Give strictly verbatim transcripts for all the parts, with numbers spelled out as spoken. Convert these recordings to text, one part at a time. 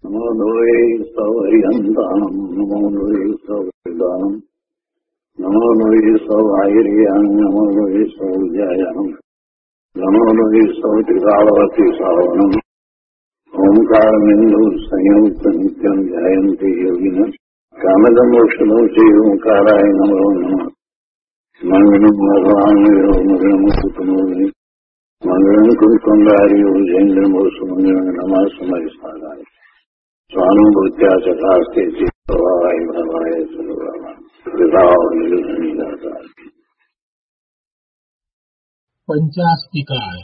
નમો લોહે સૌહરિહંતાણમ નમો લોહે સૌદાનમ નમો લોહે સૌઆયર્યાણ નમો લોહે સૌજાયાણમ નમો લોહે સૌત્રિકાળવતી સાવનમ ઓમકારમિંદુ સંયુક્ત નિત્યમ ધ્યાયંતિ યોગિન કામદમોક્ષનો છે ઓંકારાય નમો નમઃ મંગલમ ભગવાન મંગલમ કુટુંબી મંગલમ કુંકુંડાર્યો જૈન્દ્રમો સુમંગલમ નમઃ સમય સારાય સ્વાનુભૂત્યા ચકાસ્તે ચિત્તવાય ભવાય સર્વમાં વિભાવ નિર્ગુણિદાતા. પંચાસ્તિકાય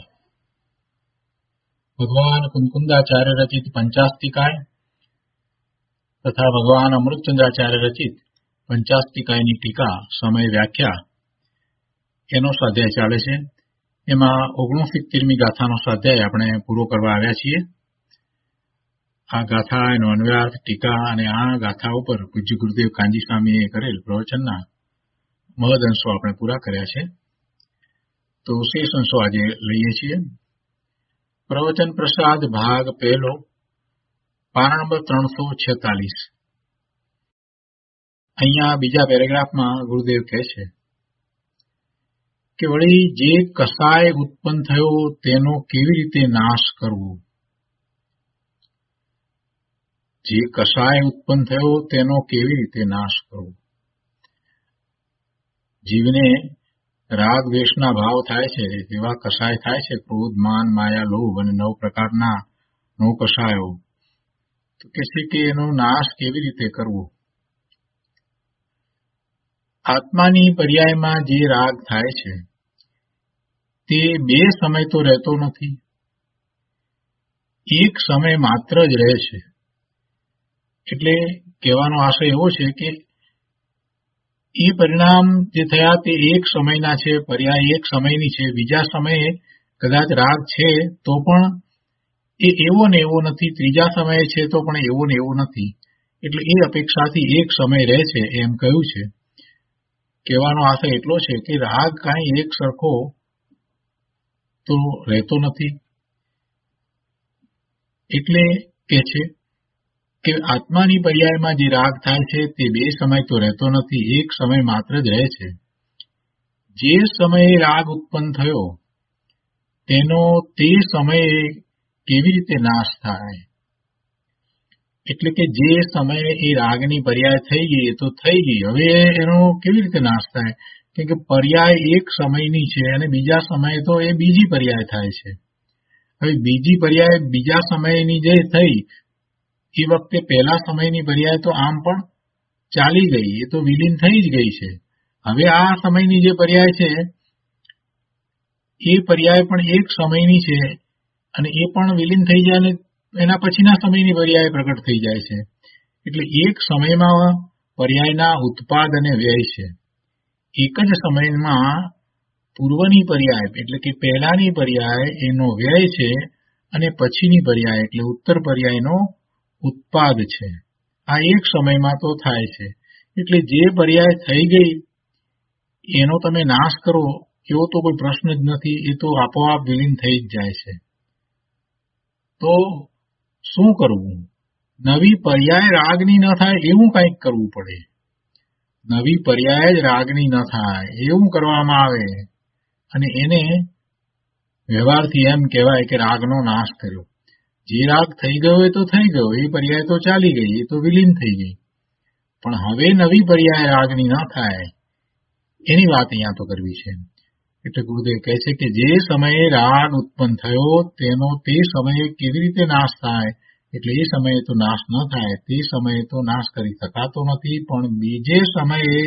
ભગવાન કુંકુંદાચાર્ય રચિત પંચાસ્તિકાય તથા ભગવાન અમૃતચંદ્રાચાર્ય રચિત પંચાસ્તિકાયની ટીકા સમય વ્યાખ્યા એનો સ્વાધ્યાય ચાલે છે. એમાં ઓગણસિત્તેરમી ગાથાનો સ્વાધ્યાય આપણે પૂરો કરવા આવ્યા છીએ. આ ગાથા, એનો અન્વયાર્થ, ટીકા અને આ ગાથા ઉપર પૂજ્ય ગુરુદેવ કાંજી સ્વામીએ કરેલ પ્રવચનના મહદ અંશો આપણે પૂરા કર્યા છે. તો શેષ અંશો આજે લઈએ છીએ. પ્રવચન પ્રસાદ ભાગ પહેલો, પાના નંબર ત્રણસો છેતાલીસ. અહીંયા બીજા પેરેગ્રાફમાં ગુરુદેવ કહે છે કે વળી જે કસાય ઉત્પન્ન થયો તેનો કેવી રીતે નાશ કરવો. જે કસાય ઉત્પન્ન થયો તેનો કેવી રીતે નાશ કરવો. જીવને રાગ દ્વેષના ભાવ થાય છે, એવા કસાય થાય છે, ક્રોધ, માન, માયા, લોભ અને નવ પ્રકારના નવ કસાયો. તો કે છે કે એનો નાશ કેવી રીતે કરવો. આત્માની પર્યાયમાં જે રાગ થાય છે તે બે સમય તો રહેતો નથી, એક સમય માત્ર જ રહે છે. એટલે કહેવાનો આશય એવો છે કે એ પરિણામ જે થયા તે એક સમયના છે, પર્યાય એક સમયની છે. બીજા સમયે કદાચ રાગ છે તો પણ એ એવો ને એવો નથી, ત્રીજા સમયે છે તો પણ એવો ને એવો નથી. એટલે એ અપેક્ષાથી એક સમય રહે છે એમ કહ્યું છે. કહેવાનો આશય એટલો છે કે રાગ કાંઈ એક સરખો તો રહેતો નથી. એટલે કે છે કે આત્માની પર્યાયમાં જે રાગ થાય છે તે બે સમય તો રહેતો નથી, એક સમય માત્ર જ રહે છે. જે સમયે રાગ ઉત્પન્ન થયો તેનો તે સમયે કેવી રીતે નાશ થાય. એટલે કે જે સમયે એ રાગની પર્યાય થઈ ગઈ એ તો થઈ ગઈ, હવે એનો કેવી રીતે નાશ થાય. કેમ કે પર્યાય એક સમયની છે અને બીજા સમયે તો એ બીજી પર્યાય થાય છે. હવે બીજી પર્યાય બીજા સમયની જે થઈ એ વખતે પહેલા સમયની પર્યાય તો આમ પણ ચાલી ગઈ, એ તો વિલીન થઈ જ ગઈ છે. હવે આ સમયની જે પર્યાય છે એ પર્યાય પણ એક સમયની છે અને એ પણ વિલીન થઈ જાય અને એના પછીના સમયની પર્યાય પ્રગટ થઈ જાય છે. એટલે એક સમયમાં પર્યાયના ઉત્પાદ અને વ્યય છે. એક જ સમયમાં પૂર્વની પર્યાય એટલે કે પહેલાની પર્યાય એનો વ્યય છે અને પછીની પર્યાય એટલે ઉત્તર પર્યાયનો ઉત્પાદ છે. આ એક સમયમાં તો થાય છે. એટલે જે પર્યાય થઈ ગઈ એનો તમે નાશ કરો એવો તો કોઈ પ્રશ્ન જ નથી, એ તો આપોઆપ વિલીન થઈ જ જાય છે. તો શું કરવું? નવી પર્યાય રાગની ન થાય એવું કંઈક કરવું પડે. નવી પર્યાય જ રાગની ન થાય એવું કરવામાં આવે અને એને વ્યવહારથી એમ કહેવાય કે રાગનો નાશ કર્યો. જે રાગ થઈ ગયો એ તો થઈ ગયો, એ પર્યાય તો ચાલી ગઈ, એ તો વિલીન થઈ ગઈ. પણ હવે નવી પર્યાય રાગની ન થાય એની વાત અહીંયા તો કરવી છે. એટલે ગુરુદેવ કહે છે કે જે સમયે રાગ ઉત્પન્ન થયો તેનો તે સમયે કેવી રીતે નાશ થાય. એટલે એ સમયે તો નાશ ન થાય, તે સમયે તો નાશ કરી શકાતો નથી. પણ બીજે સમયે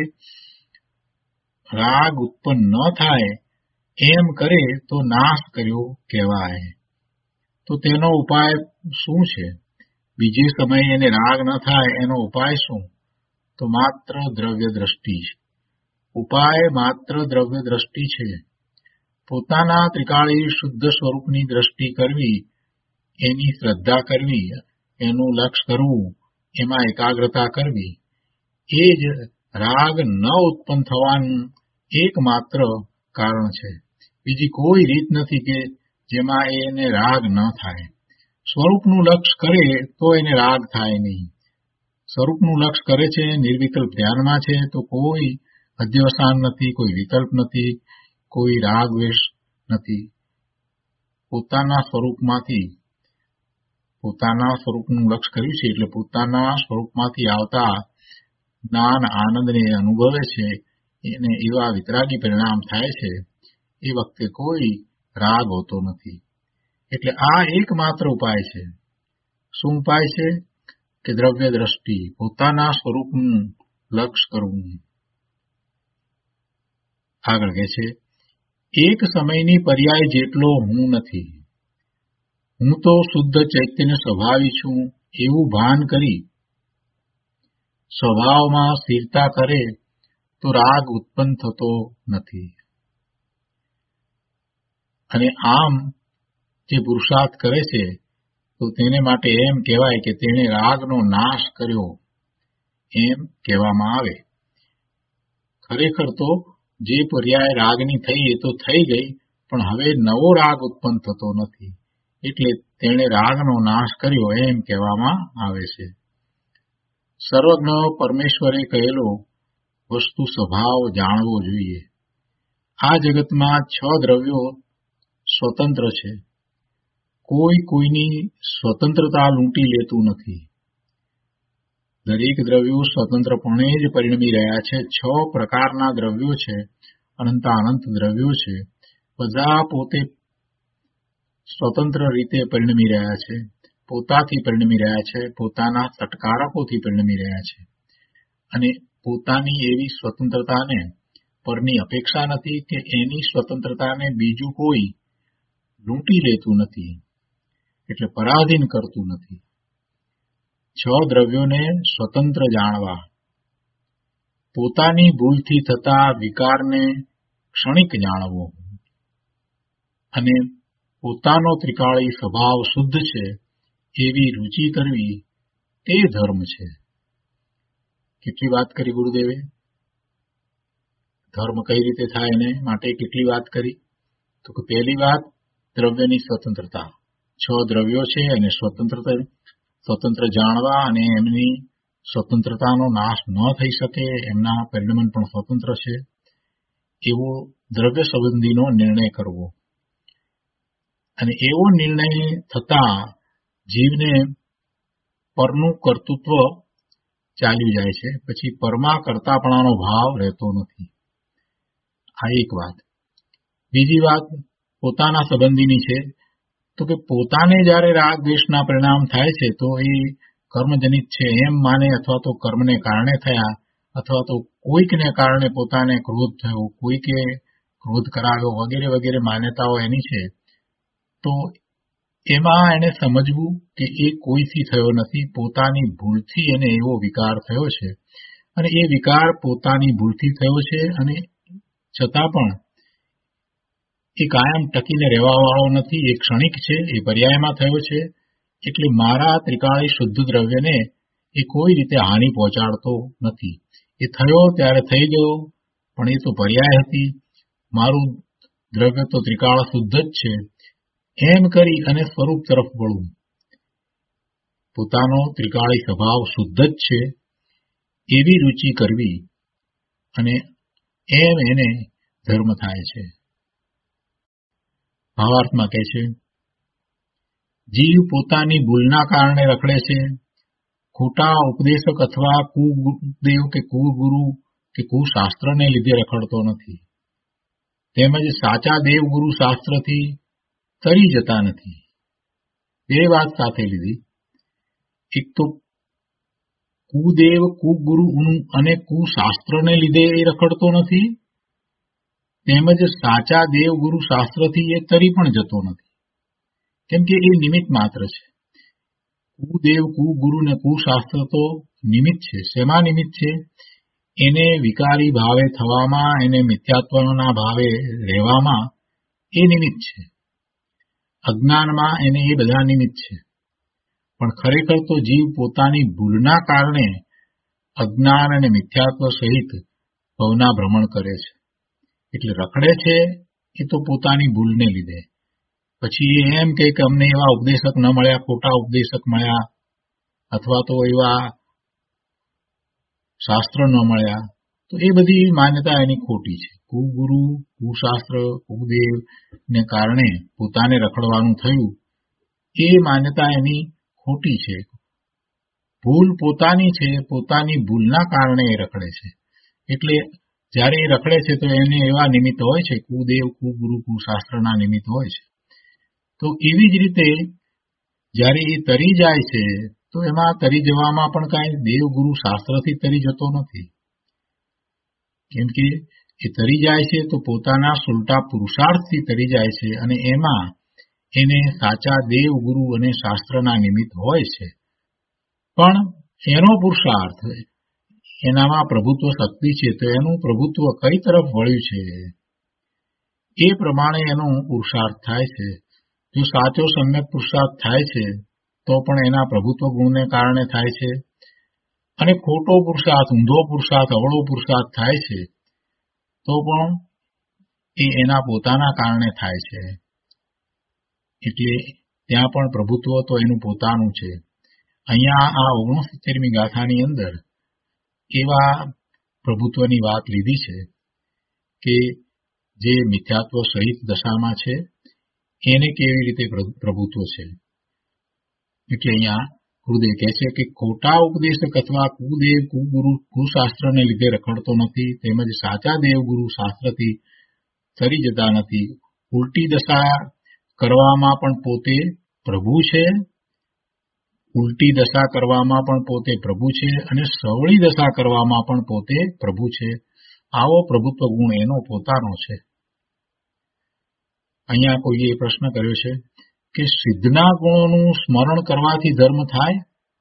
રાગ ઉત્પન્ન ન થાય એમ કરે તો નાશ કર્યો કહેવાય. તો તેનો ઉપાય શું છે? બીજે સમયે એને રાગ ન થાય એનો ઉપાય શું? તો માત્ર દ્રવ્ય દ્રષ્ટિ છે. ઉપાય માત્ર દ્રવ્ય દ્રષ્ટિ છે. પોતાના ત્રિકાળી શુદ્ધ સ્વરૂપની દ્રષ્ટિ કરવી, એની શ્રદ્ધા કરવી, એનું લક્ષ્ય કરવું, એમાં એકાગ્રતા કરવી, એ જ રાગ ન ઉત્પન્ન થવાનું એકમાત્ર કારણ છે. બીજી કોઈ રીત નથી કે જેમાં એને રાગ ન થાય. સ્વરૂપનું લક્ષ કરે તો એને રાગ થાય નહીં. સ્વરૂપનું લક્ષ કરે છે, નિર્વિકલ્પ ધ્યાનમાં છે, તો કોઈ અધ્યવસાન નથી, કોઈ વિકલ્પ નથી, કોઈ રાગ દ્વેષ નથી. પોતાના સ્વરૂપમાંથી પોતાના સ્વરૂપનું લક્ષ કર્યું છે એટલે પોતાના સ્વરૂપમાંથી આવતા જ્ઞાન આનંદને અનુભવે છે, એને એવા વિતરાગી પરિણામ થાય છે. એ વખતે કોઈ રાગ હોતો નથી. એટલે આ એકમાત્ર ઉપાય છે. શું ઉપાય છે? કે દ્રવ્ય દ્રષ્ટિ, પોતાના સ્વરૂપનું લક્ષ કરવું. આગળ કહે છે, એક સમયની પર્યાય જેટલો હું નથી. હું તો શુદ્ધ ચૈતન્ય સ્વભાવી છું એવું ભાન કરી સ્વભાવમાં સ્થિરતા કરે તો રાગ ઉત્પન્ન થતો નથી. અને આમ જે પુરુષાર્થ કરે છે તો તેને માટે એમ કહેવાય કે તેણે રાગનો નાશ કર્યો એમ કહેવામાં આવે. ખરેખર તો જે પર્યાય રાગની થઈ એ તો થઈ ગઈ, પણ હવે નવો રાગ ઉત્પન્ન થતો નથી, એટલે તેણે રાગનો નાશ કર્યો એમ કહેવામાં આવે છે. સર્વજ્ઞ પરમેશ્વરે કહેલો વસ્તુ સ્વભાવ જાણવો જોઈએ. આ જગતમાં છ દ્રવ્યો સ્વતંત્ર છે. કોઈ કોઈની સ્વતંત્રતા લૂંટી લેતું નથી. દરેક દ્રવ્યો સ્વતંત્રપણે જ પરિણમી રહ્યા છે. છ પ્રકારના દ્રવ્યો છે, અનંત અનંત દ્રવ્યો છે. બધા પોતે સ્વતંત્ર રીતે પરિણમી રહ્યા છે, પોતાથી પરિણમી રહ્યા છે, પોતાના સટકારકોથી પરિણમી રહ્યા છે. અને પોતાની એવી સ્વતંત્રતાને પરની અપેક્ષા નથી કે એની સ્વતંત્રતાને બીજું કોઈ લૂંટી લેતું નથી, એટલે પરાધીન કરતું નથી. છ દ્રવ્યોને સ્વતંત્ર જાણવા, પોતાની ભૂલથી થતા વિકારને ક્ષણિક જાણવો અને પોતાનો ત્રિકાળી સ્વભાવ શુદ્ધ છે એવી રુચિ કરવી, તે ધર્મ છે. કેટલી વાત કરી ગુરુદેવે? ધર્મ કઈ રીતે થાય એને માટે કેટલી વાત કરી? તો કે પહેલી વાત દ્રવ્યની સ્વતંત્રતા. છ દ્રવ્યો છે અને સ્વતંત્ર સ્વતંત્ર જાણવા અને એમની સ્વતંત્રતાનો નાશ ન થઈ શકે, એમના પરિણમન પણ સ્વતંત્ર છે, એવો દ્રવ્ય સંબંધીનો નિર્ણય કરવો. અને એવો નિર્ણય થતા જીવને પરનું કર્તૃત્વ ચાલ્યું જાય છે, પછી પરમાં કર્તાપણાનો ભાવ રહેતો નથી. આ એક વાત. બીજી વાત પોતાના સંબંધીની છે. તો કે પોતાને જયારે રાગ દ્વેષના પરિણામ થાય છે તો એ કર્મજનિત છે એમ માને, અથવા તો કર્મને કારણે થયા, અથવા તો કોઈકને કારણે પોતાને ક્રોધ થયો, કોઈકે ક્રોધ કરાવ્યો, વગેરે વગેરે માન્યતાઓ એની છે. તો એમાં એને સમજવું કે એ કોઈથી થયો નથી, પોતાની ભૂલથી એને એવો વિકાર થયો છે. અને એ વિકાર પોતાની ભૂલથી થયો છે, અને છતાં પણ એ કાયમ ટકીને રહેવા વાળો નથી, એ ક્ષણિક છે, એ પર્યાયમાં થયો છે. એટલે મારા ત્રિકાળી શુદ્ધ દ્રવ્યને એ કોઈ રીતે હાનિ પહોંચાડતો નથી. એ થયો ત્યારે થઈ ગયો, પણ એ તો પર્યાય હતી, મારું દ્રવ્ય તો ત્રિકાળ શુદ્ધ જ છે, એમ કરી અને સ્વરૂપ તરફ વળવું. પોતાનો ત્રિકાળી સ્વભાવ શુદ્ધ જ છે એવી રુચિ કરવી, અને એમ એને ધર્મ થાય છે. ભાવાર્થમાં કહે છે, જીવ પોતાની ભૂલના કારણે રખડે છે. ખોટા ઉપદેશક અથવા કુદેવ કે કુગુરુ કે કુશાસ્ત્રને લીધે રખડતો નથી. તેમજ સાચા દેવગુરુ શાસ્ત્રથી તરી જતા નથી. બે વાત સાથે લીધી. એક તો કુદેવ કુગુરુ અને કુશાસ્ત્રને લીધે એ રખડતો નથી, તેમજ સાચા દેવગુરુ શાસ્ત્રથી એ તરી પણ જતો નથી, કેમ કે એ નિમિત્ત માત્ર છે. કુદેવ કુગુરુ ને કુશાસ્ત્ર તો નિમિત્ત છે. શેમાં નિમિત્ત છે? એને વિકારી ભાવે થવામાં, એને મિથ્યાત્વના ભાવે રહેવામાં એ નિમિત્ત છે. અજ્ઞાનમાં એને એ બધા નિમિત્ત છે. પણ ખરેખર તો જીવ પોતાની ભૂલના કારણે અજ્ઞાન અને મિથ્યાત્વ સહિત ભવના ભ્રમણ કરે છે. એટલે રખડે છે એ તો પોતાની ભૂલને લીધે, પછી એ એમ કે અમને એવા ઉપદેશક ન મળ્યા, ખોટા ઉપદેશક મળ્યા, અથવા તો એવા શાસ્ત્ર ન મળ્યા, તો એ બધી માન્યતા એની ખોટી છે. કુગુરુ, કુશાસ્ત્ર, કુદેવ ને કારણે પોતાને રખડવાનું થયું, એ માન્યતા એની ખોટી છે. ભૂલ પોતાની છે, પોતાની ભૂલના કારણે એ રખડે છે. એટલે જયારે એ રખડે છે તો એને એવા નિમિત્ત હોય છે, કુદેવ, કુગુરુ, કુશાસ્ત્રના નિમિત્ત હોય છે. તો એવી જ રીતે જયારે એ તરી જાય છે તો એમાં તરી જવામાં પણ કાંઈ દેવગુરુ શાસ્ત્રથી તરી જતો નથી. કેમ કે એ તરી જાય છે તો પોતાના સુલટા પુરુષાર્થથી તરી જાય છે, અને એમાં એને સાચા દેવગુરુ અને શાસ્ત્રના નિમિત્ત હોય છે. પણ એનો પુરુષાર્થ, એનામાં પ્રભુત્વ શક્તિ છે, તો એનું પ્રભુત્વ કઈ તરફ વળ્યું છે એ પ્રમાણે એનો પુરુષાર્થ થાય છે. જો સાચો સમ્યક પુરુષાર્થ થાય છે તો પણ એના પ્રભુત્વ ગુણને કારણે થાય છે, અને ખોટો પુરુષાર્થ, ઊંધો પુરુષાર્થ, અવળો પુરુષાર્થ થાય છે તો પણ એ એના પોતાના કારણે થાય છે. એટલે ત્યાં પણ પ્રભુત્વ તો એનું પોતાનું છે. અહીંયા આ ઓગણસિત્તેરમી ગાથાની અંદર એવા પ્રભુત્વની વાત લીધી છે કે જે મિથ્યાત્વ સહિત દશામાં છે એને કેવી રીતે પ્રભુત્વ છે. એટલે અહીંયા ગુરુદેવ કહે છે કે ખોટા ઉપદેશક અથવા કુદેવ, કુગુરુ, કુશાસ્ત્રને લીધે રખડતો નથી, તેમજ સાચા દેવગુરુ શાસ્ત્રથી તરી જતા નથી. ઉલટી દશા કરવામાં પણ પોતે પ્રભુ છે, ઉલટી દશા કરવામાં પણ પોતે પ્રભુ છે, અને સવળી દશા કરવામાં પણ પોતે પ્રભુ છે. આવો પ્રભુત્વ ગુણ એનો પોતાનો છે. અહીંયા કોઈએ પ્રશ્ન કર્યો છે કે સિદ્ધના ગુણોનું સ્મરણ કરવાથી ધર્મ થાય?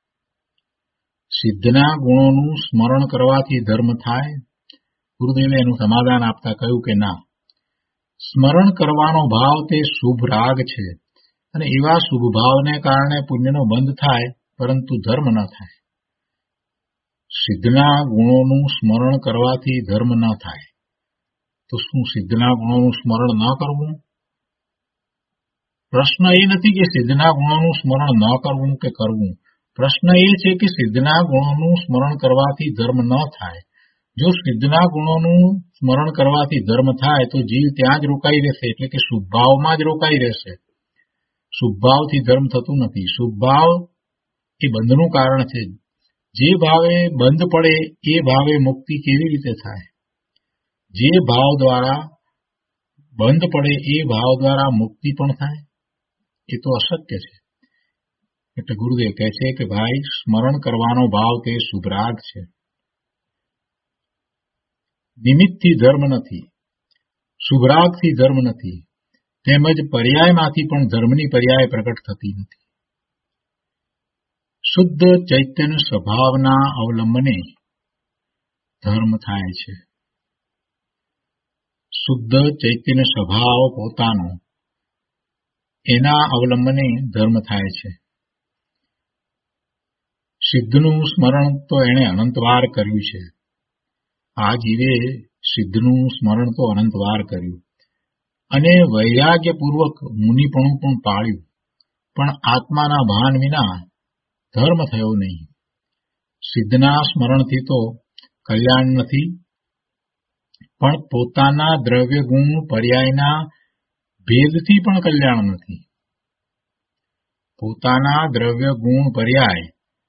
સિદ્ધના ગુણોનું સ્મરણ કરવાથી ધર્મ થાય? ગુરુદેવે એનું સમાધાન આપતા કહ્યું કે ના, સ્મરણ કરવાનો ભાવ તે શુભ રાગ છે, અને એવા શુભ ભાવને કારણે પુણ્યનો બંધ થાય, પરંતુ ધર્મ ન થાય. સિદ્ધના ગુણોનું સ્મરણ કરવાથી ધર્મ ન થાય. તો શું સિદ્ધના ગુણોનું સ્મરણ ન કરવું? પ્રશ્ન એ નથી કે સિદ્ધના ગુણોનું સ્મરણ ન કરવું કે કરવું. પ્રશ્ન એ છે કે સિદ્ધના ગુણોનું સ્મરણ કરવાથી ધર્મ ન થાય. જો સિદ્ધના ગુણોનું સ્મરણ કરવાથી ધર્મ થાય તો જીવ ત્યાં જ રોકાઈ રહેશે, એટલે કે શુભભાવમાં જ રોકાઈ રહેશે. શુભભાવથી ધર્મ થતું નથી. શુભભાવ એ બંધનું કારણ છે. જે ભાવે બંધ પડે એ ભાવે મુક્તિ કેવી રીતે થાય? જે ભાવ દ્વારા બંધ પડે એ ભાવ દ્વારા મુક્તિ પણ થાય? એ તો અશક્ય છે. એટલે ગુરુદેવ કહે છે કે ભાઈ, સ્મરણ કરવાનો ભાવ તે શુભરાગ છે. નિમિત્તથી ધર્મ નથી, શુભરાગથી ધર્મ નથી, તેમજ પર્યાયમાંથી પણ ધર્મની પર્યાય પ્રગટ થતી નથી. શુદ્ધ ચૈતન્ય સ્વભાવના અવલંબને ધર્મ થાય છે. શુદ્ધ ચૈતન્ય સ્વભાવ પોતાનો, એના અવલંબને ધર્મ થાય છે. સિદ્ધનું સ્મરણ તો એણે અનંતવાર કર્યું છે. આ જીવે સિદ્ધનું સ્મરણ તો અનંતવાર કર્યું, અને વૈરાગ્યપૂર્વક મુનિપણું પણ પાળ્યું, પણ આત્માના ભાન વિના ધર્મ થયો નહીં. સિદ્ધના સ્મરણથી તો કલ્યાણ નથી, પણ પોતાના દ્રવ્ય ગુણ પર્યાયના ભેદથી પણ કલ્યાણ નથી. પોતાના દ્રવ્ય ગુણ પર્યાય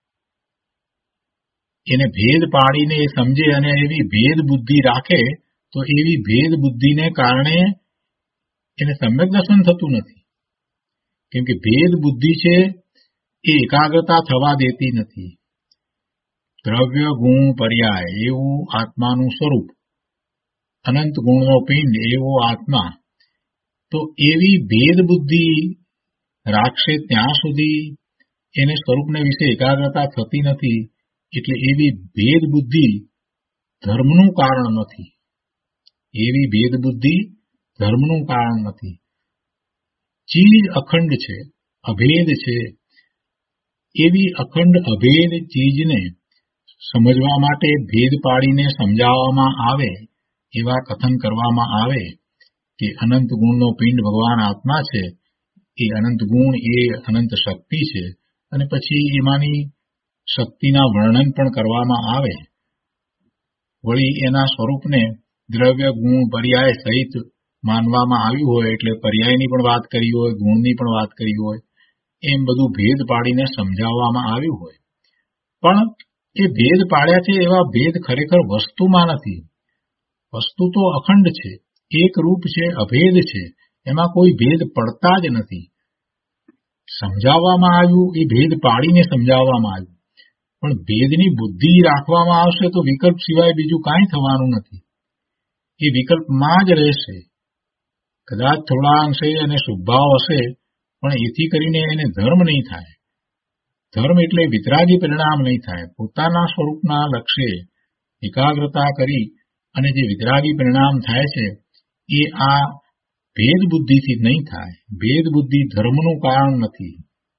એને ભેદ પાડીને એ સમજે અને એવી ભેદ બુદ્ધિ રાખે, તો એવી ભેદ બુદ્ધિને કારણે એને સમ્યક દર્શન થતું નથી. કેમ કે ભેદ બુદ્ધિ છે એ એકાગ્રતા થવા દેતી નથી. દ્રવ્ય ગુણ પર્યાય એવું આત્માનું સ્વરૂપ, અનંત ગુણનો પિંડ એવો આત્મા, તો એવી ભેદ બુદ્ધિ રાખશે ત્યાં સુધી એને સ્વરૂપને વિશે એકાગ્રતા થતી નથી. એટલે એવી ભેદ બુદ્ધિ ધર્મનું કારણ નથી. એવી ભેદ બુદ્ધિ ધર્મનું કારણ નથી. ચીજ અખંડ છે, અભેદ છે. એવી અખંડ અભેદ ચીજને સમજવા માટે ભેદ પાડીને સમજાવવામાં આવે, એવા કથન કરવામાં આવે કે અનંત ગુણનો પિંડ ભગવાન આત્મા છે, એ અનંત ગુણ એ અનંત શક્તિ છે, અને પછી એમાંની શક્તિના વર્ણન પણ કરવામાં આવે. વળી એના સ્વરૂપને દ્રવ્ય ગુણ પર્યાય સહિત માનવામાં આવ્યું હોય, એટલે પર્યાયની પણ વાત કરી હોય, ગુણની પણ વાત કરી હોય, એમ બધું ભેદ પાડીને સમજાવવામાં આવ્યું હોય. પણ એ ભેદ પાડ્યા છે એવા ભેદ ખરેખર વસ્તુમાં નથી. વસ્તુ તો અખંડ છે, એક રૂપ છે, અભેદ છે, એમાં કોઈ ભેદ પડતા જ નથી. સમજાવવામાં આવ્યું એ ભેદ પાડીને સમજાવવામાં આવ્યું, પણ ભેદની બુદ્ધિ રાખવામાં આવશે તો વિકલ્પ સિવાય બીજું કાંઈ થવાનું નથી. એ વિકલ્પમાં જ રહેશે. કદાચ થોડા અંશે એને શુભભાવ હશે, પણ એથી કરીને એને ધર્મ નહીં થાય. ધર્મ એટલે વિતરાગી પરિણામ નહીં થાય. પોતાના સ્વરૂપના લક્ષ્યે એકાગ્રતા કરી અને જે વિતરાગી પરિણામ થાય છે એ આ ભેદ બુદ્ધિથી નહીં થાય. ભેદ બુદ્ધિ ધર્મનું કારણ નથી.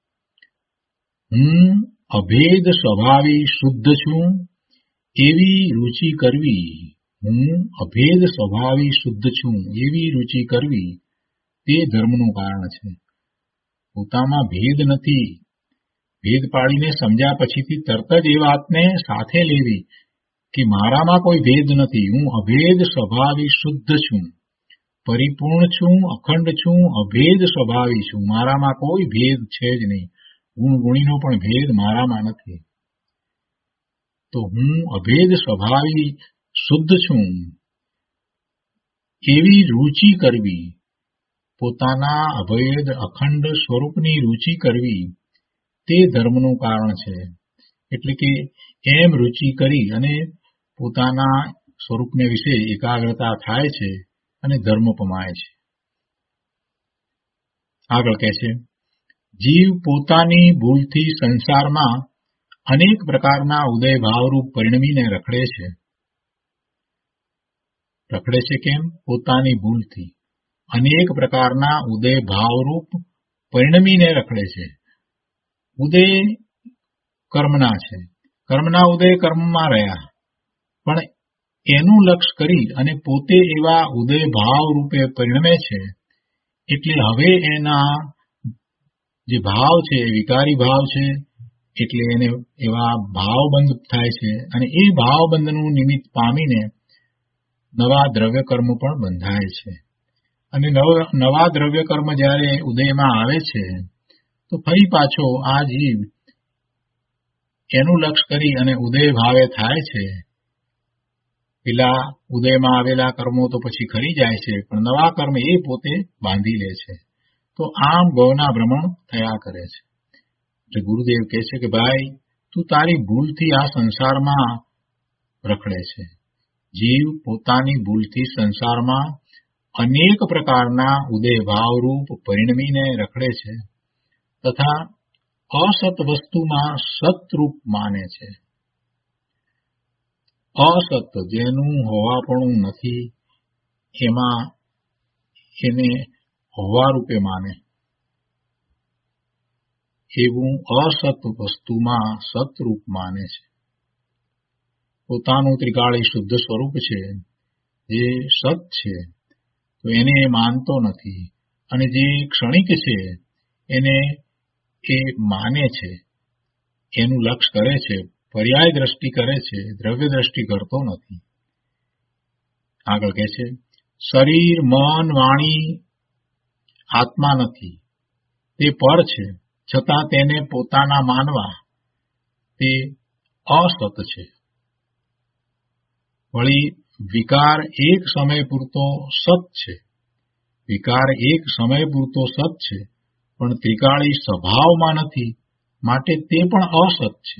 હું અભેદ સ્વભાવી શુદ્ધ છું એવી રુચિ કરવી, હું અભેદ સ્વભાવી શુદ્ધ છું એવી રુચિ કરવી તે ધર્મનું કારણ છે. પોતામાં ભેદ નથી. ભેદ પાડીને સમજ્યા પછીથી તરત જ એ વાતને સાથે લેવી કે મારામાં કોઈ ભેદ નથી, હું અભેદ સ્વભાવી શુદ્ધ છું, પરિપૂર્ણ છું, અખંડ છું, અભેદ સ્વભાવી છું, મારામાં કોઈ ભેદ છે જ નહીં, ગુણ ગુણીનો પણ ભેદ મારામાં નથી. તો હું અભેદ સ્વભાવી શુદ્ધ છું એવી રુચિ કરવી, પોતાના અભેદ અખંડ સ્વરૂપની રુચિ કરવી તે ધર્મનું કારણ છે. એટલે કે એમ રુચિ કરી અને પોતાના સ્વરૂપને વિશે એકાગ્રતા થાય છે અને ધર્મ પમાય છે. આગળ કહે છે, જીવ પોતાની ભૂલથી સંસારમાં અનેક પ્રકારના ઉદય ભાવરૂપ પરિણમીને રખડે છે. રખડે છે કેમ? પોતાની ભૂલથી અનેક પ્રકારના ઉદય ભાવરૂપ પરિણમીને રખડે છે. ઉદય કર્મના છે, કર્મના ઉદય કર્મમાં રહ્યા, પણ એનું લક્ષ્ય કરી અને પોતે એવા ઉદય ભાવ રૂપે પરિણમે છે. એટલે હવે એના જે ભાવ છે એ વિકારી ભાવ છે, એટલે એને એવા ભાવબંધ થાય છે, અને એ ભાવબંધનું નિમિત્ત પામીને નવા દ્રવ્ય કર્મ પણ બંધાય છે. અને નવા દ્રવ્ય કર્મ જ્યારે ઉદયમાં આવે છે તો ફરી પાછો આ જીવ એનું લક્ષ્ય કરી અને ઉદય ભાવે થાય છે. પેલા ઉદયમાં આવેલા કર્મો તો પછી ખરી જાય છે, પણ નવા કર્મ એ પોતે બાંધી લે છે. તો આમ ગૌના ભ્રમણ થયા કરે છે. એટલે ગુરુદેવ કહે છે કે ભાઈ, તું તારી ભૂલથી આ સંસારમાં રખડે છે. જીવ પોતાની ભૂલથી સંસારમાં અનેક પ્રકારના ઉદય ભાવરૂપ પરિણમીને રખડે છે, તથા અસત વસ્તુમાં સતરૂપ માને છે. અસત જેનું હોવાપણું નથી એમાં એને હોવા રૂપે માને, એવું અસત વસ્તુમાં સતરૂપ માને છે. પોતાનું ત્રિકાળી શુદ્ધ સ્વરૂપ છે, જે સત છે, તો એને માનતો નથી, અને જે ક્ષણિક છે એને એ માને છે, એનું લક્ષ્ય કરે છે, પર્યાય દ્રષ્ટિ કરે છે, દ્રવ્ય દ્રષ્ટિ કરતો નથી. આગળ કહે છે, શરીર મન વાણી આત્મા નથી, તે પર છે, છતાં તેને પોતાના માનવા તે અસત છે. વળી વિકાર એક સમય પૂરતો સત છે, વિકાર એક સમય પૂરતો સત છે, પણ ત્રિકાળી સ્વભાવમાં નથી, માટે તે પણ અસત છે.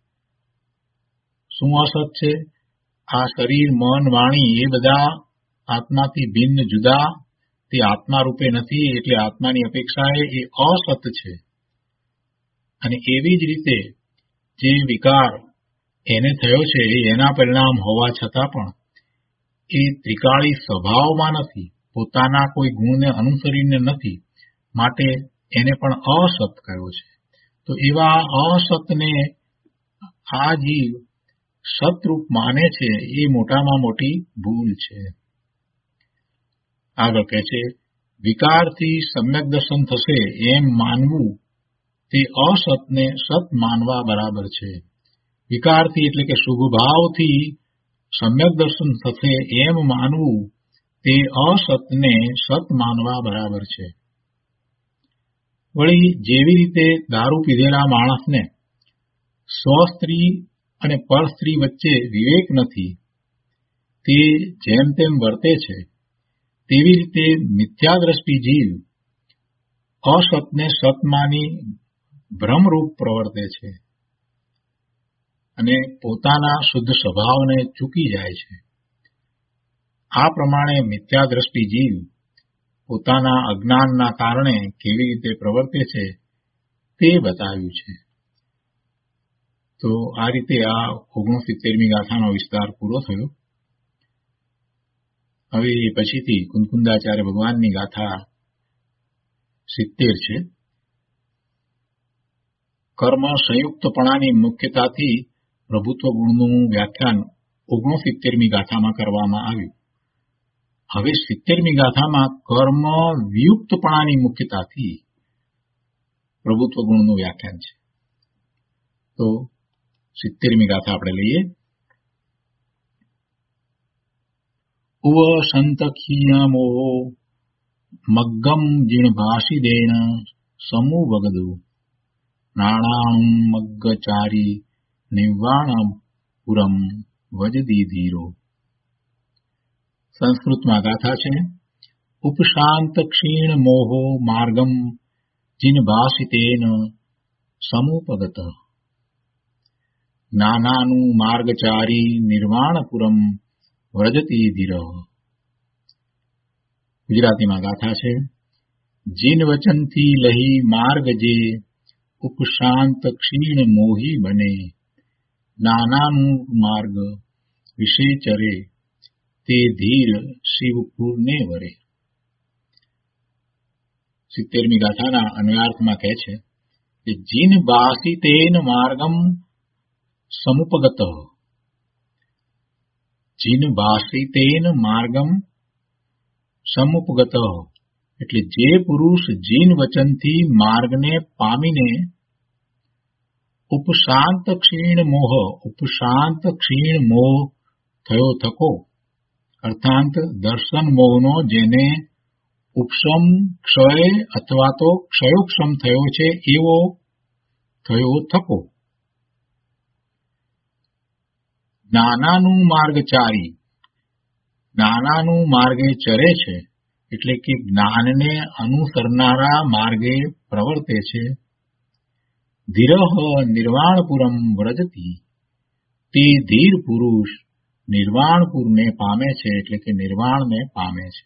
શું અસત છે? આ શરીર મન વાણી એ બધા આત્માથી ભિન્ન જુદા તે આત્મા રૂપે નથી, એટલે આત્માની અપેક્ષાએ એ અસત છે. અને એવી જ રીતે જે વિકાર એને થયો છે એ એના પરિણામ હોવા છતાં પણ એ ત્રિકાળી સ્વભાવમાં નથી, પોતાના કોઈ ગુણને અનુસરીને નથી, માટે એને પણ અસત કહ્યો છે. તો એવા અસતને આ જીવ સતરૂપ માને છે, એ મોટામાં મોટી ભૂલ છે. આગળ કહે છે, વિકારથી સમ્યક દર્શન થશે એમ માનવું તે અસતને સત માનવા બરાબર છે. વિકારથી એટલે કે શુભ ભાવથી સમ્યક દર્શન થશે એમ માનવું તે અસતને સત માનવા બરાબર છે. વળી જેવી રીતે દારૂ પીધેલા માણસને સ્વસ્ત્રી અને પરસ્ત્રી વચ્ચે વિવેક નથી, તે જેમ તેમ વર્તે છે, તેવી રીતે મિથ્યાદ્રષ્ટિ જીવ અસતને સત માની ભ્રમરૂપ પ્રવર્તે છે અને પોતાના શુદ્ધ સ્વભાવને ચૂકી જાય છે. આ પ્રમાણે મિથ્યાદ્રષ્ટિ જીવ પોતાના અજ્ઞાનના કારણે કેવી રીતે પ્રવર્તે છે તે બતાવ્યું છે. તો આ રીતે આ ઓગણસિત્તેરમી ગાથાનો વિસ્તાર પૂરો થયો. હવે એ પછીથી કુંકુંદાચાર્ય ભગવાનની ગાથા સિત્તેર છે. કર્મ સંયુક્તપણાની મુખ્યતાથી પ્રભુત્વ ગુણનું વ્યાખ્યાન ઓગણસિત્તેરમી ગાથામાં કરવામાં આવ્યું. હવે સિત્તેરમી ગાથામાં કર્મ વિયુક્તપણાની મુખ્યતાથી પ્રભુત્વ ગુણનું વ્યાખ્યાન છે. તો સિત્તેરમી ગાથા આપણે લઈએ. ઉવ સંતખીયમો મગ્ગમ જીણભાષિદેન સમુવગદુ નાણાણું મગ્ગચારી નિર્વાણપુરમ વજદીધીરો. સંસ્કૃતમાં ગાથા છે. ઉપશાંત ક્ષીણ મોહો માર્ગમ જીનભાષિતેન સમુપગત જ્ઞાનાનું માર્ગચારી નિર્વાણપુરમ વ્રજતી ધીર. ગુજરાતીમાં ગાથા છે. જીન વચનથી લહી માર્ગ જે ઉપશાંત ક્ષીણ મોહી બને નાનાનું માર્ગ વિશે ચરે તે ધીર શિવપુરને વરે. સિત્તેરમી ગાથાના અન્વયાર્થમાં કહે છે કે જીન બાસિતેન માર્ગમ સમુપગત. જીન બાસિતેન માર્ગમ સમુપગત એટલે જે પુરુષ જીન વચનથી માર્ગને પામીને ઉપશાંત ક્ષીણ મોહ ઉપશાંત ક્ષીણ મોહ થયો થકો અર્થાંત દર્શન મોહનો જેને ઉપશમ ક્ષય અથવા તો ક્ષયોક્ષમ થયો છે એવો થયો થકો. જ્ઞાનાનું માર્ગચારી જ્ઞાનાનું માર્ગે ચરે છે એટલે કે જ્ઞાનને અનુસરનારા માર્ગે પ્રવર્તે છે. ધીરહ નિર્વાણપુરમ વ્રજતી તે ધીર પુરુષ નિર્વાણપુરને પામે છે એટલે કે નિર્વાણને પામે છે.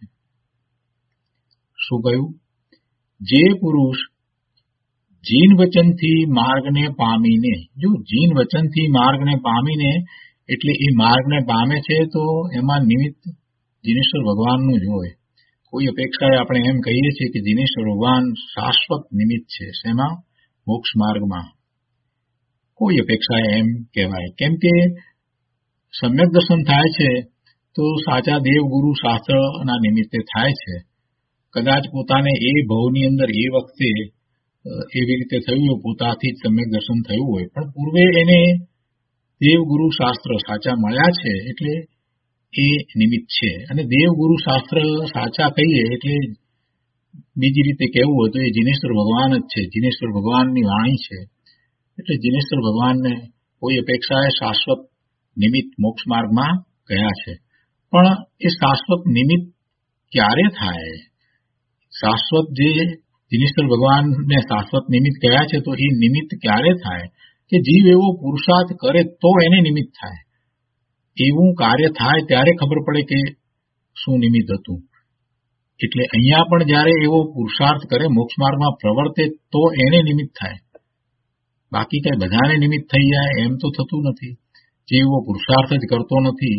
શું કહ્યું? જે પુરુષ જીન વચનથી માર્ગને પામીને, જો જીન વચનથી માર્ગને પામીને એટલે એ માર્ગને પામે છે તો એમાં નિમિત્ત જીનેશ્વર ભગવાનનું જ હોય. કોઈ અપેક્ષાએ આપણે એમ કહીએ છીએ કે જીનેશ્વર ભગવાન શાશ્વત નિમિત્ત છે. શેમાં? મોક્ષ માર્ગમાં. કોઈ અપેક્ષાએ એમ કહેવાય. કેમ કે સમ્યક દર્શન થાય છે તો સાચા દેવ ગુરુ શાસ્ત્રના નિમિત્તે થાય છે. કદાચ પોતાને એ ભવની અંદર એ વખતે એવી રીતે થયું હોય, પોતાથી જ સમ્યક દર્શન થયું હોય, પણ પૂર્વે એને દેવગુરુ શાસ્ત્ર સાચા મળ્યા છે એટલે એ નિમિત્ત છે. અને દેવગુરુ શાસ્ત્ર સાચા કહીએ એટલે બીજી રીતે કહેવું હોય તો એ જીનેશ્વર ભગવાન જ છે. જીનેશ્વર ભગવાનની વાણી છે એટલે જીનેશ્વર ભગવાનને કોઈ અપેક્ષાએ શાશ્વત નિમિત્ત મોક્ષ માર્ગમાં ગયા છે. પણ એ શાશ્વત નિમિત્ત ક્યારે થાય? શાશ્વત જે જીનેશ્વર ભગવાનને શાશ્વત નિમિત્ત ગયા છે તો એ નિમિત્ત ક્યારે થાય કે જીવ એવો પુરુષાર્થ કરે તો એને નિમિત્ત થાય. એવું કાર્ય થાય ત્યારે ખબર પડે કે શું નિમિત્ત હતું. એટલે અહીંયા પણ જયારે એવો પુરુષાર્થ કરે, મોક્ષ માર્ગમાં પ્રવર્તે તો એને નિમિત્ત થાય. બાકી કઈ બધાને નિમિત્ત થઈ જાય એમ તો થતું નથી. જે એવો પુરુષાર્થ જ કરતો નથી,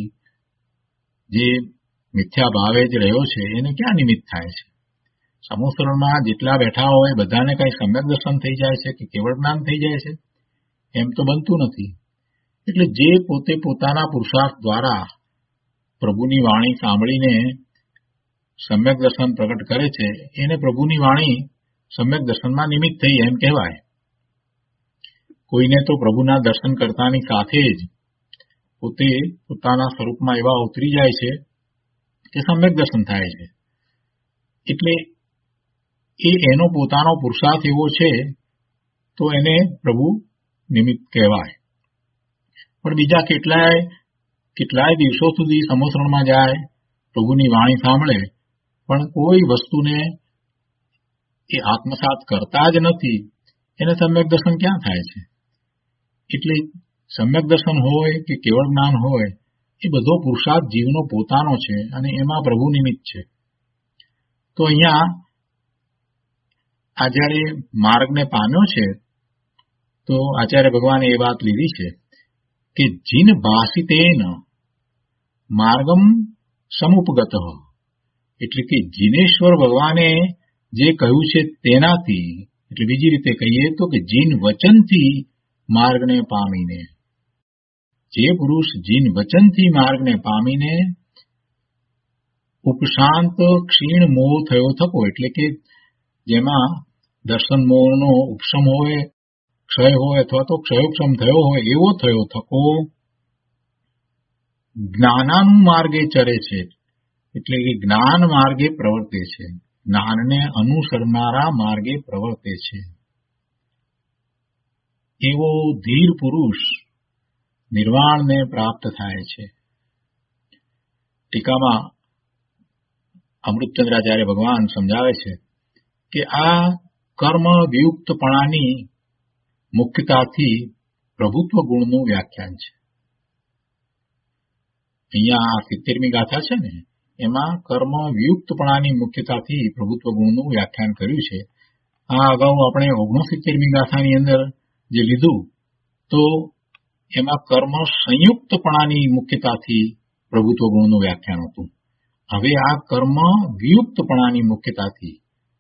જે મિથ્યા ભાવે જ રહ્યો છે, એને ક્યાં નિમિત્ત થાય છે? સમોસરણમાં જેટલા બેઠા હોય બધાને કઈ સમ્યક દર્શન થઈ જાય છે કે કેવળ જ્ઞાન થઈ જાય છે? એમ તો બનતું નથી. એટલે જે પોતે પોતાના પુરુષાર્થ દ્વારા પ્રભુની વાણી સાંભળીને સમ્યક દર્શન પ્રગટ કરે છે એને પ્રભુની વાણી સમ્યક દર્શનમાં નિમિત્ત થઈ એમ કહેવાય. કોઈને તો પ્રભુના દર્શન કરતાની સાથે જ પોતે પોતાના સ્વરૂપમાં એવા ઉતરી જાય છે કે સમ્યક દર્શન થાય છે. એટલે એ એનો પોતાનો પુરુષાર્થ એવો છે તો એને પ્રભુ નિમિત્ત કહેવાય. પણ બીજા કેટલાય કેટલાય દિવસો સુધી સમોસરણમાં જાય, પ્રભુની વાણી સાંભળે, પણ કોઈ વસ્તુને એ આત્મસાત કરતા જ નથી, એને સમ્યક દર્શન ક્યાં થાય છે? એટલે સમ્યક દર્શન હોય કે કેવળ જ્ઞાન હોય, એ બધો પુરુષાર્થ જીવનો પોતાનો છે અને એમાં પ્રભુ નિમિત્ત છે. તો અહીંયા આ જયારે માર્ગને પામ્યો છે તો આચાર્ય ભગવાને એ વાત લીધી છે કે જીન ભાષિતેન માર્ગમ સમુપગત, એટલે કે જીનેશ્વર ભગવાને જે કહ્યું છે તેનાથી, એટલે બીજી રીતે કહીએ તો કે જીન વચનથી માર્ગને પામીને, જે પુરુષ જીન વચનથી માર્ગને પામીને ઉપશાંત ક્ષીણ મોહ થયો થકો, એટલે કે જેમાં દર્શન મોહનો ઉપશમ હોય, ક્ષય હોય અથવા તો ક્ષયોપશમ થયો હોય એવો થયો થકો, જ્ઞાનાનું માર્ગે ચરે છે, એટલે કે જ્ઞાન માર્ગે પ્રવર્તે છે, જ્ઞાનને અનુસરનારા માર્ગે પ્રવર્તે છે, એવો ધીર પુરુષ નિર્વાણને પ્રાપ્ત થાય છે. ટીકામાં અમૃતચંદ્રાચાર્ય ભગવાન સમજાવે છે કે આ કર્મ વિયુક્તપણાની મુખ્યતાથી પ્રભુત્વ ગુણનું વ્યાખ્યાન છે. અહીંયા આ સિત્તેરમી ગાથા છે ને, એમાં કર્મ વિયુક્તપણાની મુખ્યતાથી પ્રભુત્વ ગુણનું વ્યાખ્યાન કર્યું છે. આ અગાઉ આપણે ઓગણસિત્તેરમી ગાથાની અંદર જે લીધું તો એમાં કર્મ સંયુક્તપણાની મુખ્યતાથી પ્રભુત્વ ગુણનું વ્યાખ્યાન હતું. હવે આ કર્મ વિયુક્તપણાની મુખ્યતાથી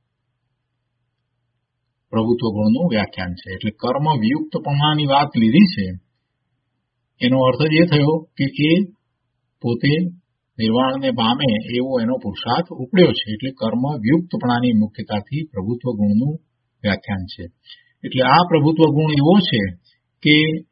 પ્રભુત્વ ગુણનું વ્યાખ્યાન છે. એટલે કર્મ વિયુક્તપણાની વાત લીધી છે એનો અર્થ જ એ થયો કે એ પોતે નિર્વાણને પામે એવો એનો પુરુષાર્થ ઉપડ્યો છે. એટલે કર્મ વિયુક્તપણાની મુખ્યતાથી પ્રભુત્વ ગુણનું વ્યાખ્યાન છે. એટલે આ પ્રભુત્વ ગુણ એવો છે કે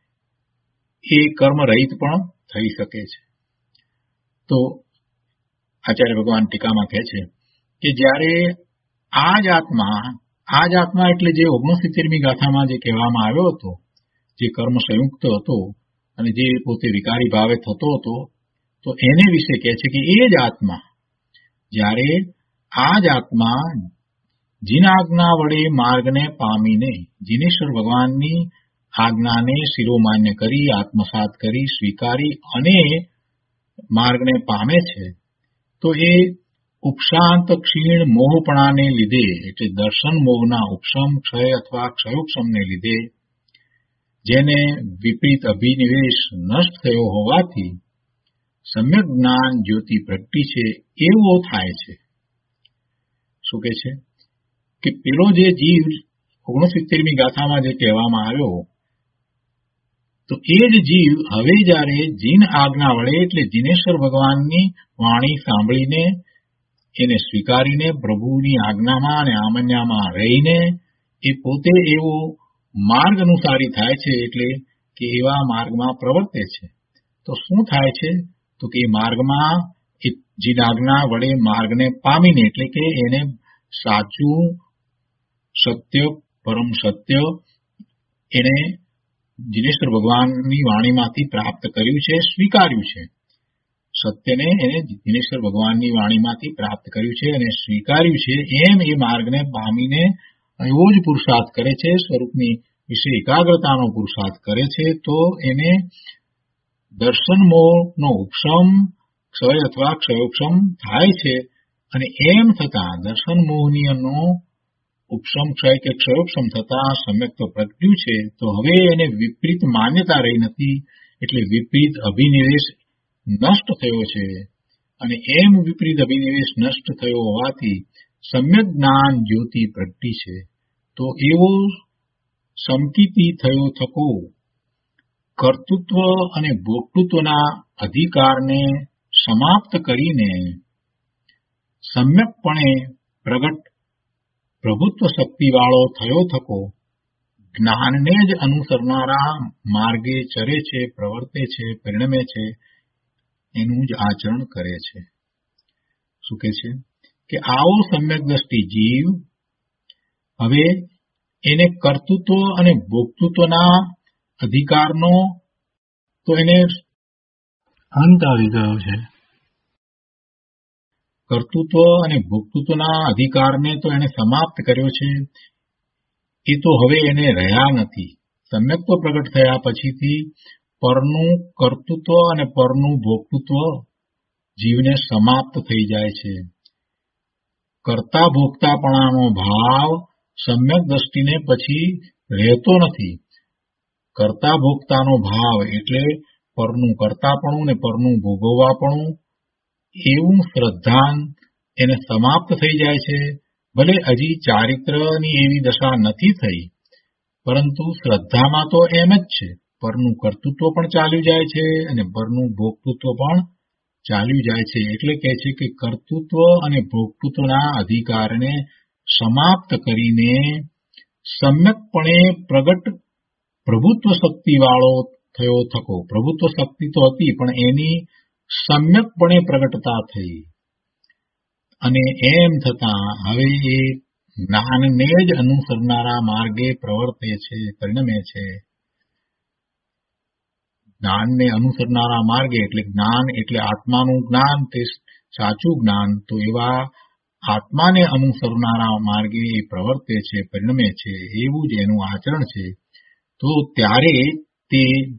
એ કર્મ રહિત પણ થઈ શકે છે. તો આચાર્ય ભગવાન ટીકામાં કહે છે કે જ્યારે આ જ આત્મા આ જ આત્મા એટલે જે ઓગણસિત્તેરમી ગાથામાં જે કહેવામાં આવ્યો હતો, જે કર્મ સંયુક્ત હતો અને જે પોતે વિકારી ભાવે થતો હતો, તો એને વિશે કહે છે કે એ જ આત્મા જ્યારે આ જ આત્મા જીન આજ્ઞા વડે માર્ગને પામીને, જીનેશ્વર ભગવાનની આજ્ઞાને શિરોમાન્ય કરી, આત્મસાત કરી, સ્વીકારી અને માર્ગને પામે છે, તો એ ઉપશાંત ક્ષીણ મોહપણાને લીધે, એટલે દર્શન મોહના ઉપશમ, ક્ષય અથવા ક્ષયોપશમને લીધે જેને વિપરીત અભિનિવેશ નષ્ટ થયો હોવાથી સમ્યક જ્ઞાન જ્યોતિ પ્રગટી છે એવો થાય છે. શું કે છે કે પેલો જે જીવ ઓગણસિત્તેરમી ગાથામાં જે કહેવામાં આવ્યો, તો એ જ જીવ હવે જયારે જીન આજ્ઞા વડે, એટલે જીનેશ્વર ભગવાનની વાણી સાંભળીને એને સ્વીકારીને પ્રભુની આજ્ઞામાં અને આમન્યામાં રહીને એ પોતે એવો માર્ગ અનુસારી થાય છે, એટલે કે એવા માર્ગમાં પ્રવર્તે છે. તો શું થાય છે? તો કે માર્ગમાં જીન આજ્ઞા વડે માર્ગને પામીને, એટલે કે એને સાચું સત્ય, પરમ સત્ય એને જીનેશ્વર ભગવાનની વાણીમાંથી પ્રાપ્ત કર્યું છે, સ્વીકાર્યું છે. સત્યને એને જીનેશ્વર ભગવાનની વાણીમાંથી પ્રાપ્ત કર્યું છે અને સ્વીકાર્યું છે. એમ એ માર્ગને પામીને એવો જ પુરુષાર્થ કરે છે, સ્વરૂપની વિશે એકાગ્રતાનો પુરુષાર્થ કરે છે, તો એને દર્શન મોહનો ઉપશમ, ક્ષય અથવા ક્ષયોપશમ થાય છે. અને એમ થતા દર્શન મોહનીયનો ઉપશમ, ક્ષય કે ક્ષયોપશમ થતા સમ્યક તો પ્રગટ્યું છે, તો હવે એને વિપરીત માન્યતા રહી નથી, એટલે વિપરીત અભિનિવેશ નષ્ટ થયો છે. અને એમ વિપરીત અભિનિવેશ નષ્ટ થયો હોવાથી સમ્યક જ્ઞાન જ્યોતિ પ્રગટી છે. તો એવો સમકિતિ થયો થકો કર્તૃત્વ અને ભોક્તૃત્વના અધિકારને સમાપ્ત કરીને સમ્યકપણે પ્રગટ પ્રભુત્વ શક્તિવાળો થયો થકો જ્ઞાનને જ અનુસરનારા માર્ગે ચરે છે, પ્રવર્તે છે, પરિણમે છે, એનું જ આચરણ કરે છે. શું કહે છે કે આવો સમ્યક દ્રષ્ટિ જીવ હવે એને કર્તૃત્વ અને ભોક્તૃત્વના અધિકારનો તો એને અંત આવી ગયો છે. કર્તૃત્વ અને ભોક્તૃત્વના અધિકારને તો એને સમાપ્ત કર્યો છે. એ તો હવે એને રહ્યા નથી. સમ્યક્ત્વ પ્રગટ થયા પછીથી પરનું કર્તૃત્વ અને પરનું ભોક્તૃત્વ જીવને સમાપ્ત થઈ જાય છે. કર્તા ભોગતાપણાનો ભાવ સમ્યક દ્રષ્ટિને પછી રહેતો નથી. કર્તા ભોગતાનો ભાવ એટલે પરનું કર્તાપણું ને પરનું ભોગવવાપણું એવું શ્રદ્ધાન એને સમાપ્ત થઈ જાય છે. ભલે હજી ચારિત્રની એવી દશા નથી થઈ, પરંતુ શ્રદ્ધામાં તો એમ જ છે. પરનું કર્તૃત્વ પણ ચાલ્યું જાય છે અને પરનું ભોક્તૃત્વ પણ ચાલ્યું જાય છે. એટલે કહે છે કે કર્તૃત્વ અને ભોક્તૃત્વના અધિકારને સમાપ્ત કરીને સમ્યકપણે પ્રગટ પ્રભુત્વ શક્તિવાળો થયો થકો. પ્રભુત્વ શક્તિ તો હતી, પણ એની સમ્યકપણે પ્રગટતા થઈ અને એમ થતાં હવે એ જ્ઞાનને જ અનુસરનારા માર્ગે પ્રવર્તે છે, પરિણમે છે. જ્ઞાનને અનુસરનારા માર્ગે એટલે જ્ઞાન એટલે આત્માનું જ્ઞાન, તે સાચું જ્ઞાન. તો એવા આત્માને અનુસરનારા માર્ગે એ પ્રવર્તે છે, પરિણમે છે, એવું જ એનું આચરણ છે. તો ત્યારે તે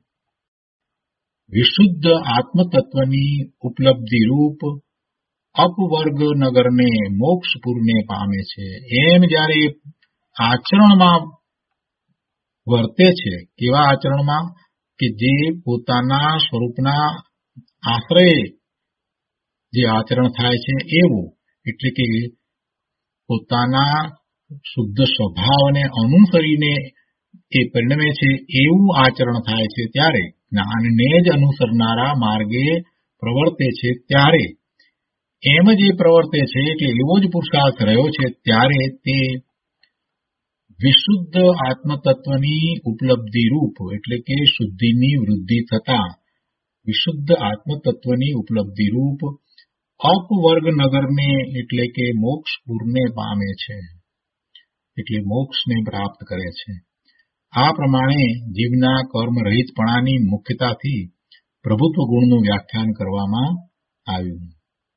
વિશુદ્ધ આત્મતત્વની ઉપલબ્ધિ રૂપ અપવર્ગ નગરને મોક્ષપુરને પામે છે. એમ જયારે આચરણમાં વર્તે છે, કેવા આચરણમાં કે જે પોતાના સ્વરૂપના આશ્રયે જે આચરણ થાય છે એવું, એટલે કે પોતાના શુદ્ધ સ્વભાવને અનુસરીને એ પરિણમે છે એવું આચરણ થાય છે. ત્યારે જ્ઞાનને જ અનુસરનારા માર્ગે પ્રવર્તે છે. ત્યારે એમ જ એ પ્રવર્તે છે એટલે એવો જ પુરુષાર્થ રહ્યો છે. ત્યારે તે વિશુદ્ધ આત્મતત્વની ઉપલબ્ધિ રૂપ એટલે કે શુદ્ધિની વૃદ્ધિ થતા વિશુદ્ધ આત્મતત્વની ઉપલબ્ધિ રૂપ અપવર્ગ નગરને એટલે કે મોક્ષપુરને પામે છે, એટલે મોક્ષને પ્રાપ્ત કરે છે. આ પ્રમાણે જીવના કર્મ રહિતપણાની મુખ્યતાથી પ્રભુત્વ ગુણનું વ્યાખ્યાન કરવામાં આવ્યું.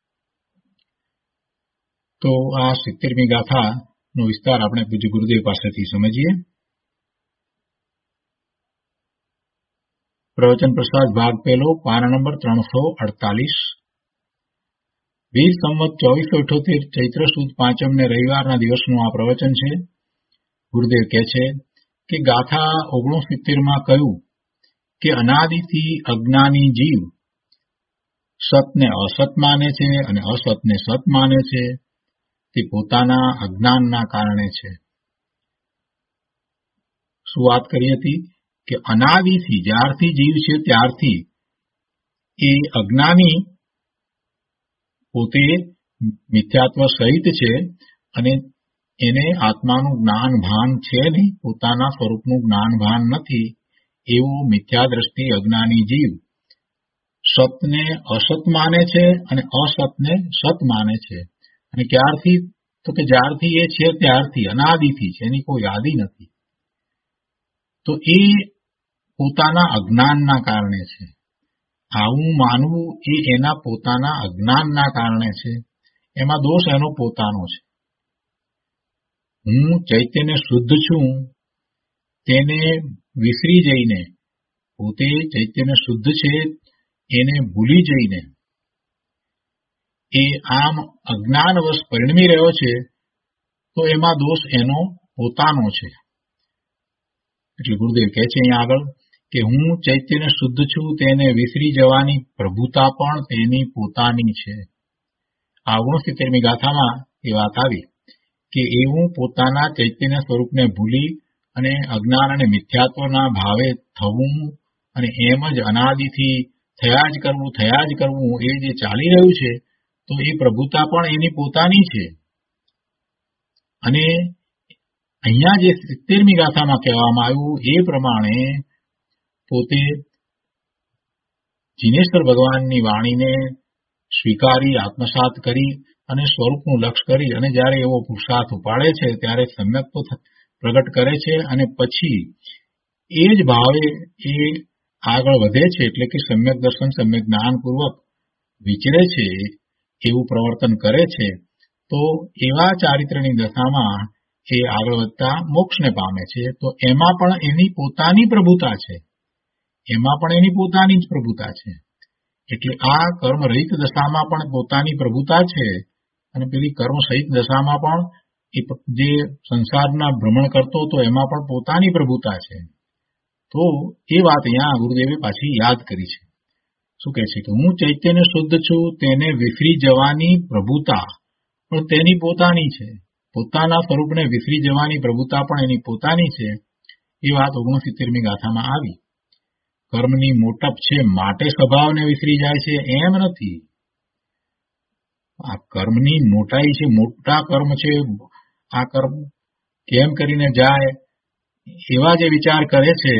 તો આ સિત્તેરમી ગાથાનો વિસ્તાર આપણે પૂજ્ય ગુરુદેવ પાસેથી સમજીએ. પ્રવચન પ્રસાદ ભાગ પહેલો, પાના નંબર ત્રણસો અડતાલીસ. વીસ સંવત ચોવીસો અઠોતેર ચૈત્ર સુદ પાંચમ ને રવિવારના દિવસનું આ પ્રવચન છે. ગુરુદેવ કહે છે કે ગાથા ઓગણસિત્તેર માં કહ્યું કે અનાદિથી અજ્ઞાની જીવ સતને અસત માને છે અને અસતને સત માને છે. તે પોતાના અજ્ઞાનના કારણે છે. શું વાત કરી હતી કે અનાદિથી જ્યારથી જીવ છે ત્યારથી એ અજ્ઞાની પોતે મિથ્યાત્વ સહિત છે અને એને આત્માનું જ્ઞાન ભાન છે નહીં, પોતાના સ્વરૂપનું જ્ઞાન ભાન નથી. એવું મિથ્યા દ્રષ્ટિ અજ્ઞાની જીવ સતને અસત માને છે અને અસતને સત માને છે. અને ક્યારથી તો કે જ્યારથી એ છે ત્યારથી, અનાદિથી છે, એની કોઈ યાદી નથી. તો એ પોતાના અજ્ઞાનના કારણે છે. આવું માનવું એ એના પોતાના અજ્ઞાનના કારણે છે. એમાં દોષ એનો પોતાનો છે. હું ચૈતન્ય શુદ્ધ છું તેને વિસરી જઈને, પોતે ચૈતન્ય શુદ્ધ છે એને ભૂલી જઈને એ આમ અજ્ઞાનવશ પરિણમી રહ્યો છે, તો એમાં દોષ એનો પોતાનો છે. એટલે ગુરુદેવ કહે છે અહીંયા આગળ કે હું ચૈતન્ય શુદ્ધ છું તેને વિસરી જવાની પ્રભુતા પણ તેની પોતાની છે. આ ઓગણસિત્તેરમી ગાથામાં એ વાત આવી કે એવું પોતાના ચૈતન્ય સ્વરૂપને ભૂલી અને અજ્ઞાન અને મિથ્યાત્વના ભાવે થવું અને એમ જ અનાદિથી થયા જ કરવું થયા જ કરવું એ જે ચાલી રહ્યું છે, તો એ પ્રભુતા પણ એની પોતાની છે. અને અહીંયા જે સિત્તેરમી ગાથામાં કહેવામાં આવ્યું એ પ્રમાણે પોતે જીનેશ્વર ભગવાનની વાણીને સ્વીકારી, આત્મસાત કરી અને સ્વરૂપનું લક્ષ કરી અને જ્યારે એવો પુરુષાર્થ ઉપાડે છે ત્યારે સમ્યક્તો પ્રગટ કરે છે અને પછી એ જ ભાવે એ આગળ વધે છે, એટલે કે સમ્યક દર્શન, સમ્યક જ્ઞાનપૂર્વક વિચરે છે, એવું પ્રવર્તન કરે છે. તો એવા ચારિત્રની દશામાં એ આગળ વધતા મોક્ષને પામે છે. તો એમાં પણ એની પોતાની પ્રભુતા છે, એમાં પણ એની પોતાની જ પ્રભુતા છે. એટલે આ કર્મ રહિત દશામાં પણ પોતાની પ્રભુતા છે અને પેલી કર્મ સહિત દશામાં પણ એ જે સંસારના ભ્રમણ કરતો હતો એમાં પણ પોતાની પ્રભુતા છે. તો એ વાત અહીંયા ગુરુદેવે પાછી યાદ કરી છે. શું કહે છે કે હું ચૈતન્ય શુદ્ધ છું, તેને વિફરી જવાની પ્રભુતા પણ તેની પોતાની છે. પોતાના સ્વરૂપને વિફરી જવાની પ્રભુતા પણ એની પોતાની છે. એ વાત ઓગણસિત્તેરમી ગાથામાં આવી. કર્મની મોટપ છે માટે સ્વભાવને વિસરી જાય છે એમ નથી. આ કર્મની મોટાઈ છે, મોટા કર્મ છે, આ કર્મ કેમ કરીને જાય એવા જે વિચાર કરે છે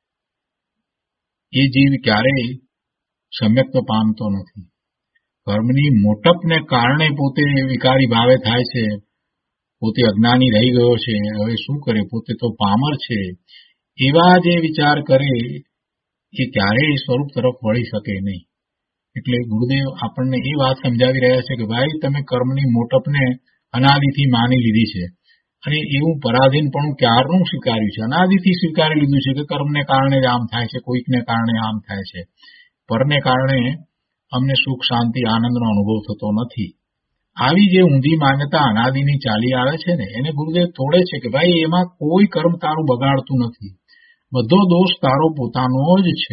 એ જીવ ક્યારેય સમ્યક્ત પામતો નથી. કર્મની મોટપને કારણે પોતે વિકારી ભાવે થાય છે, પોતે અજ્ઞાની રહી ગયો છે, હવે શું કરે, પોતે તો પામર છે, એવા જે વિચાર કરે એ ક્યારેય સ્વરૂપ તરફ વળી શકે નહીં. એટલે ગુરુદેવ આપણને એ વાત સમજાવી રહ્યા છે કે ભાઈ તમે કર્મની મોટપને અનાદિથી માની લીધી છે અને એવું પરાધીનપણું ક્યારનું સ્વીકાર્યું છે, અનાદિથી સ્વીકારી લીધું છે કે કર્મને કારણે જ આમ થાય છે, કોઈકને કારણે આમ થાય છે, પરને કારણે અમને સુખ, શાંતિ, આનંદનો અનુભવ થતો નથી. આવી જે ઊંધી માન્યતા અનાદિની ચાલી આવે છે ને એને ગુરુદેવ તોડે છે કે ભાઈ એમાં કોઈ કર્મ તારું બગાડતું નથી, બધો દોષ તારો પોતાનો જ છે.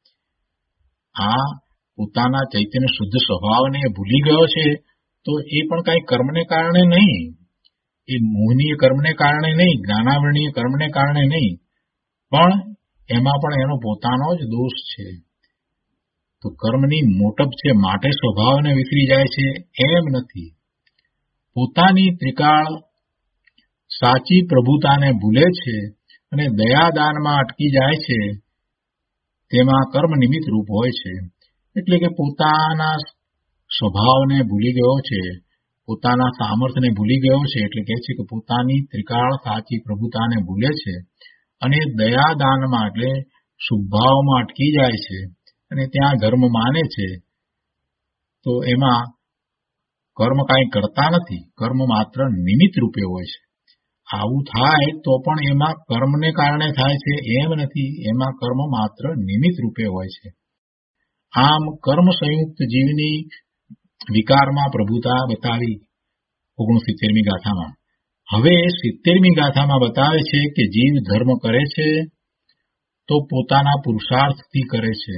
આ પોતાના ચૈતન્ય શુદ્ધ સ્વભાવને ભૂલી ગયો છે તો એ પણ કઈ કર્મને કારણે નહીં, એ મોહનીય કર્મને કારણે નહીં, જ્ઞાનાવરણીય કર્મને કારણે નહીં, પણ એમાં પણ એનો પોતાનો જ દોષ છે. તો કર્મની મોટપ છે માટે સ્વભાવને વિસરી જાય છે એમ નથી. પોતાની ત્રિકાળ સાચી પ્રભુતાને ભૂલે છે અને દયાદાનમાં અટકી જાય છે, તેમાં કર્મ નિમિત્ત રૂપ હોય છે. એટલે કે પોતાના સ્વભાવને ભૂલી ગયો છે, પોતાના સામર્થ્યને ભૂલી ગયો છે. એટલે કહે છે કે પોતાની ત્રિકાળ સાચી પ્રભુતાને ભૂલે છે અને દયાદાનમાં એટલે શુભભાવમાં અટકી જાય છે અને ત્યાં ધર્મ માને છે. તો એમાં કર્મ કાંઈ કરતા નથી, કર્મ માત્ર નિમિત્ત રૂપે હોય છે. આવું થાય તો પણ એમાં કર્મને કારણે થાય છે એમ નથી, એમાં કર્મ માત્ર નિમિત્ત રૂપે હોય છે. આમ કર્મ સંયુક્ત જીવની વિકારમાં પ્રભુતા બતાવી ઓગણસિત્તેરમી ગાથામાં. હવે સિત્તેરમી ગાથામાં બતાવે છે કે જીવ ધર્મ કરે છે તો પોતાના પુરુષાર્થથી કરે છે.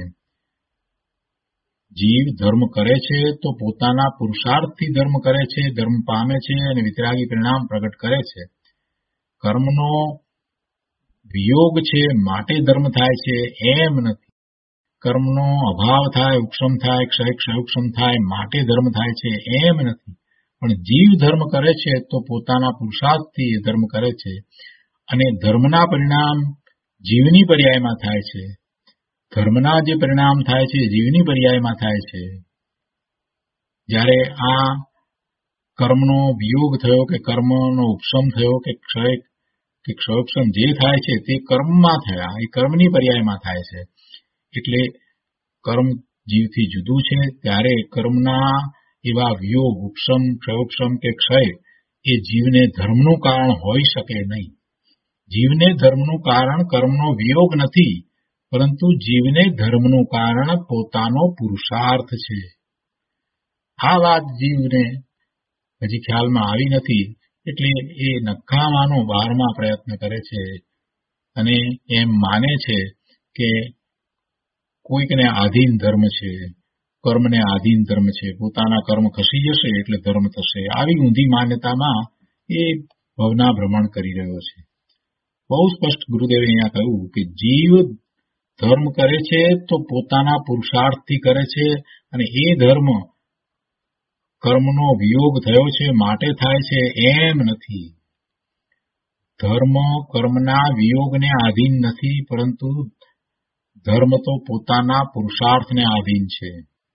જીવ ધર્મ કરે છે તો પોતાના પુરુષાર્થથી ધર્મ કરે છે, ધર્મ પામે છે અને વિતરાગી પરિણામ પ્રગટ કરે છે. કર્મનો વિયોગ છે માટે ધર્મ થાય છે એમ નથી. કર્મનો અભાવ થાય, ઉપશમ થાય, ક્ષય ક્ષયોક્ષમ થાય માટે ધર્મ થાય છે એમ નથી. પણ જીવ ધર્મ કરે છે તો પોતાના પુરુષાર્થથી એ ધર્મ કરે છે અને ધર્મના પરિણામ જીવની પર્યાયમાં થાય છે. ધર્મના જે પરિણામ થાય છે જીવની પર્યાયમાં થાય છે. જ્યારે આ કર્મનો વિયોગ થયો કે કર્મનો ઉપશમ થયો કે ક્ષય કે ક્ષયોક્ષમ જે થાય છે તે કર્મમાં થયા, એ કર્મની પર્યાયમાં થાય છે. એટલે કર્મ જીવથી જુદું છે. ત્યારે કર્મના એવા વિયોગ, ઉપશમ, ક્ષયોક્ષમ કે ક્ષય એ જીવને ધર્મનું કારણ હોઈ શકે નહીં. જીવને ધર્મનું કારણ કર્મનો વિયોગ નથી, પરંતુ જીવને ધર્મનું કારણ પોતાનો પુરુષાર્થ છે. આ વાત જીવને હજી ખ્યાલમાં આવી નથી, એટલે એ નકામાનો બારમા પ્રયત્ન કરે છે અને એમ માને છે કે કોઈકને આધીન ધર્મ છે, કર્મને આધીન ધર્મ છે, પોતાના કર્મ ખસી જશે એટલે ધર્મ થશે. આવી ઊંધી માન્યતામાં એ ભવના ભ્રમણ કરી રહ્યો છે. બહુ સ્પષ્ટ ગુરુદેવે અહીંયા કહ્યું કે જીવ ધર્મ કરે છે તો પોતાના પુરુષાર્થથી કરે છે અને એ ધર્મ કર્મનો વિયોગ થયો છે માટે થાય છે એમ નથી. ધર્મ કર્મના વિયોગને આધીન નથી, પરંતુ ધર્મ તો પોતાના પુરુષાર્થને આધીન છે.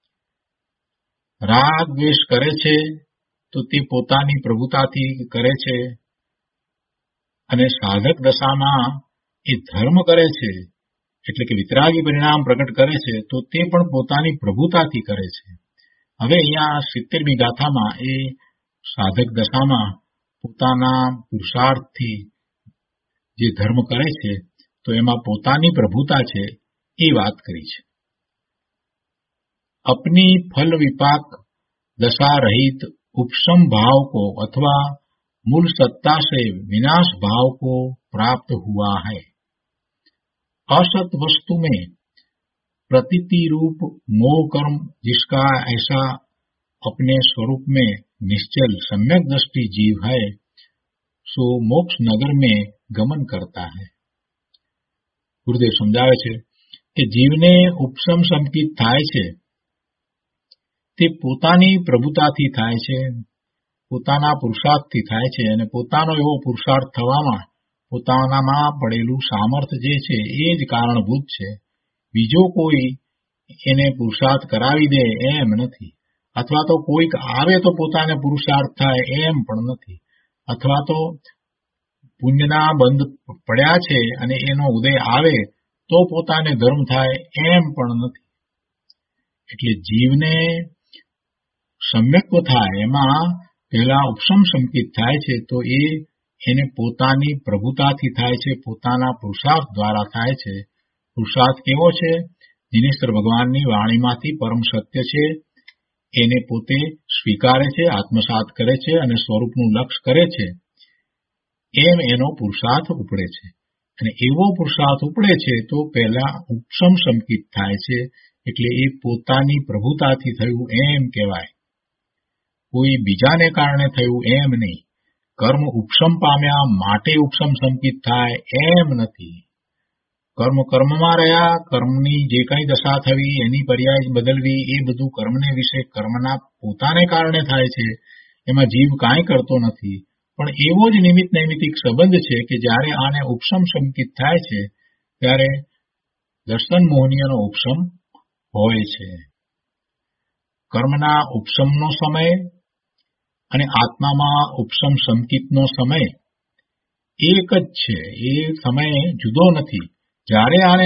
રાગ દ્વેષ કરે છે તો તે પોતાની પ્રભુતાથી કરે છે, અને સાધક દશામાં એ ધર્મ કરે છે એટલે કે વિતરાગી પરિણામ પ્રગટ કરે છે તો તે પણ પોતાની પ્રભુતાથી કરે છે. હવે અહીંયા સિત્તેરમી ગાથામાં એ સાધક દશામાં પોતાના પુરુષાર્થથી જે ધર્મ કરે છે તો એમાં પોતાની પ્રભુતા છે એ વાત કરી છે. अपनी फल विपाक दशा रहित उपशम भाव को अथवा मूल सत्ता से विनाश भाव को प्राप्त हुआ है. असत वस्तु में प्रतीति रूप मोह कर्म जिसका ऐसा अपने स्वरूप में निश्चल सम्यक दृष्टि जीव है, सो मोक्ष नगर में गमन करता है. गुरुदेव समझावे छे कि जीवने उपशम संकित थाय छे તે પોતાની પ્રભુતાથી થાય છે, પોતાના પુરુષાર્થથી થાય છે, અને પોતાનો એવો પુરુષાર્થ થવામાં પોતાનામાં પડેલું સામર્થ્ય જે છે એ જ કારણભૂત છે. બીજો કોઈ એને પુરુષાર્થ કરાવી દે એમ નથી, અથવા તો કોઈક આવે તો પોતાને પુરુષાર્થ થાય એમ પણ નથી, અથવા તો પુણ્યના બંધ પડ્યા છે અને એનો ઉદય આવે તો પોતાને ધર્મ થાય એમ પણ નથી. એટલે જીવને સમ્યક્વ થાય એમાં પહેલા ઉપશમ સંકિત થાય છે તો એ એને પોતાની પ્રભુતાથી થાય છે, પોતાના પુરુષાર્થ દ્વારા થાય છે. પુરુષાર્થ કેવો છે? દિનેશ્વર ભગવાનની વાણીમાંથી પરમ સત્ય છે એને પોતે સ્વીકારે છે, આત્મસાત કરે છે અને સ્વરૂપનું લક્ષ કરે છે, એમ એનો પુરુષાર્થ ઉપડે છે. અને એવો પુરુષાર્થ ઉપડે છે તો પહેલા ઉપશમ સંકિત થાય છે, એટલે એ પોતાની પ્રભુતાથી થયું એમ કહેવાય, કોઈ બીજાને કારણે થયું એમ નહીં. કર્મ ઉપશમ પામ્યા માટે ઉપશમ સંકિત થાય એમ નથી. કર્મ કર્મમાં રહ્યા, કર્મની જે કંઈ દશા થવી એની પર્યાય બદલવી એ બધું કર્મને વિશે કર્મના પોતાને કારણે થાય છે, એમાં જીવ કાંઈ કરતો નથી. પણ એવો જ નિમિત્ત નૈમિતિક સંબંધ છે કે જ્યારે આને ઉપશમ સંકિત થાય છે ત્યારે દર્શન મોહનીયનો ઉપશમ હોય છે. કર્મના ઉપશમનો સમય અને આત્મામાં ઉપશમ સંકિતનો સમય એક જ છે, એ સમય જુદો નથી. જ્યારે આને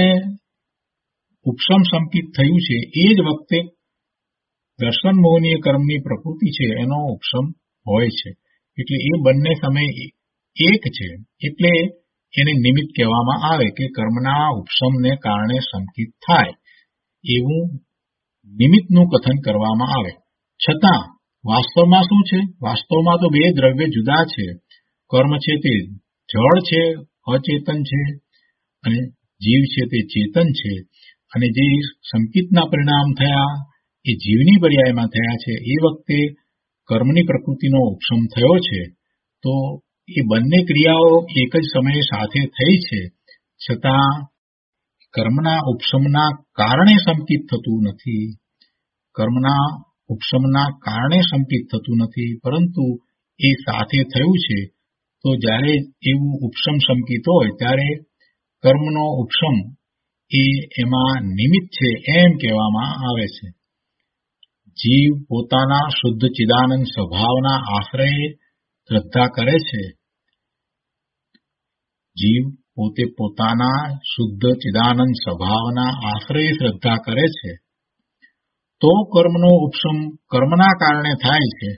ઉપશમ સંકિત થયું છે એ જ વખતે દર્શન મોહનીય કર્મની પ્રકૃતિ છે એનો ઉપશમ હોય છે. એટલે એ બંને સમય એક છે, એટલે એને નિમિત્ત કહેવામાં આવે કે કર્મના ઉપશમને કારણે સંકિત થાય એવું નિમિત્તનું કથન કરવામાં આવે. છતાં વાસ્તવમાં શું છે? વાસ્તવમાં તો બે દ્રવ્ય જુદા છે. કર્મ છે તે જળ છે, અચેતન છે, અને જીવ છે તે ચેતન છે. અને જે સંકિતના પરિણામ થયા એ જીવની પર્યાયમાં થયા છે એ વખતે કર્મની પ્રકૃતિનો ઉપશમ થયો છે. તો એ બંને ક્રિયાઓ એક જ સમયે સાથે થઈ છે, છતાં કર્મના ઉપશમના કારણે સંકિત થતું નથી. કર્મના ઉપશમના કારણે સંકિત થતું નથી, પરંતુ એ સાથે થયું છે. તો જ્યારે એવું ઉપશમ સંકિત હોય ત્યારે કર્મનો ઉપશમ એ એમાં નિમિત્ત છે એમ કહેવામાં આવે છે. જીવ પોતાના શુદ્ધ ચિદાનંદ સ્વભાવના આશ્રયે શ્રદ્ધા કરે છે. જીવ પોતે પોતાના શુદ્ધ ચિદાનંદ સ્વભાવના આશ્રયે શ્રદ્ધા કરે છે તો કર્મનો ઉપશમ કર્મના કારણે થાય છે.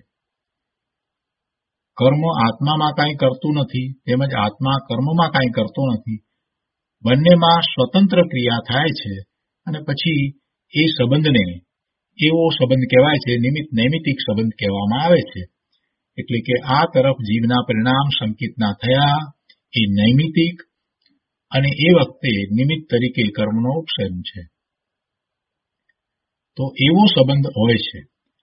કર્મ આત્મામાં કાંઈ કરતું નથી, તેમજ આત્મા કર્મમાં કાંઈ કરતો નથી. બંનેમાં સ્વતંત્ર ક્રિયા થાય છે, અને પછી એ સંબંધને એવો સંબંધ કહેવાય છે, નિમિત્ત નૈમિતિક સંબંધ કહેવામાં આવે છે. એટલે કે આ તરફ જીવના પરિણામ સંકિતના થયા એ નૈમિતિક, અને એ વખતે નિમિત્ત તરીકે કર્મનો ઉપશમ છે. તો એવો સંબંધ હોય છે.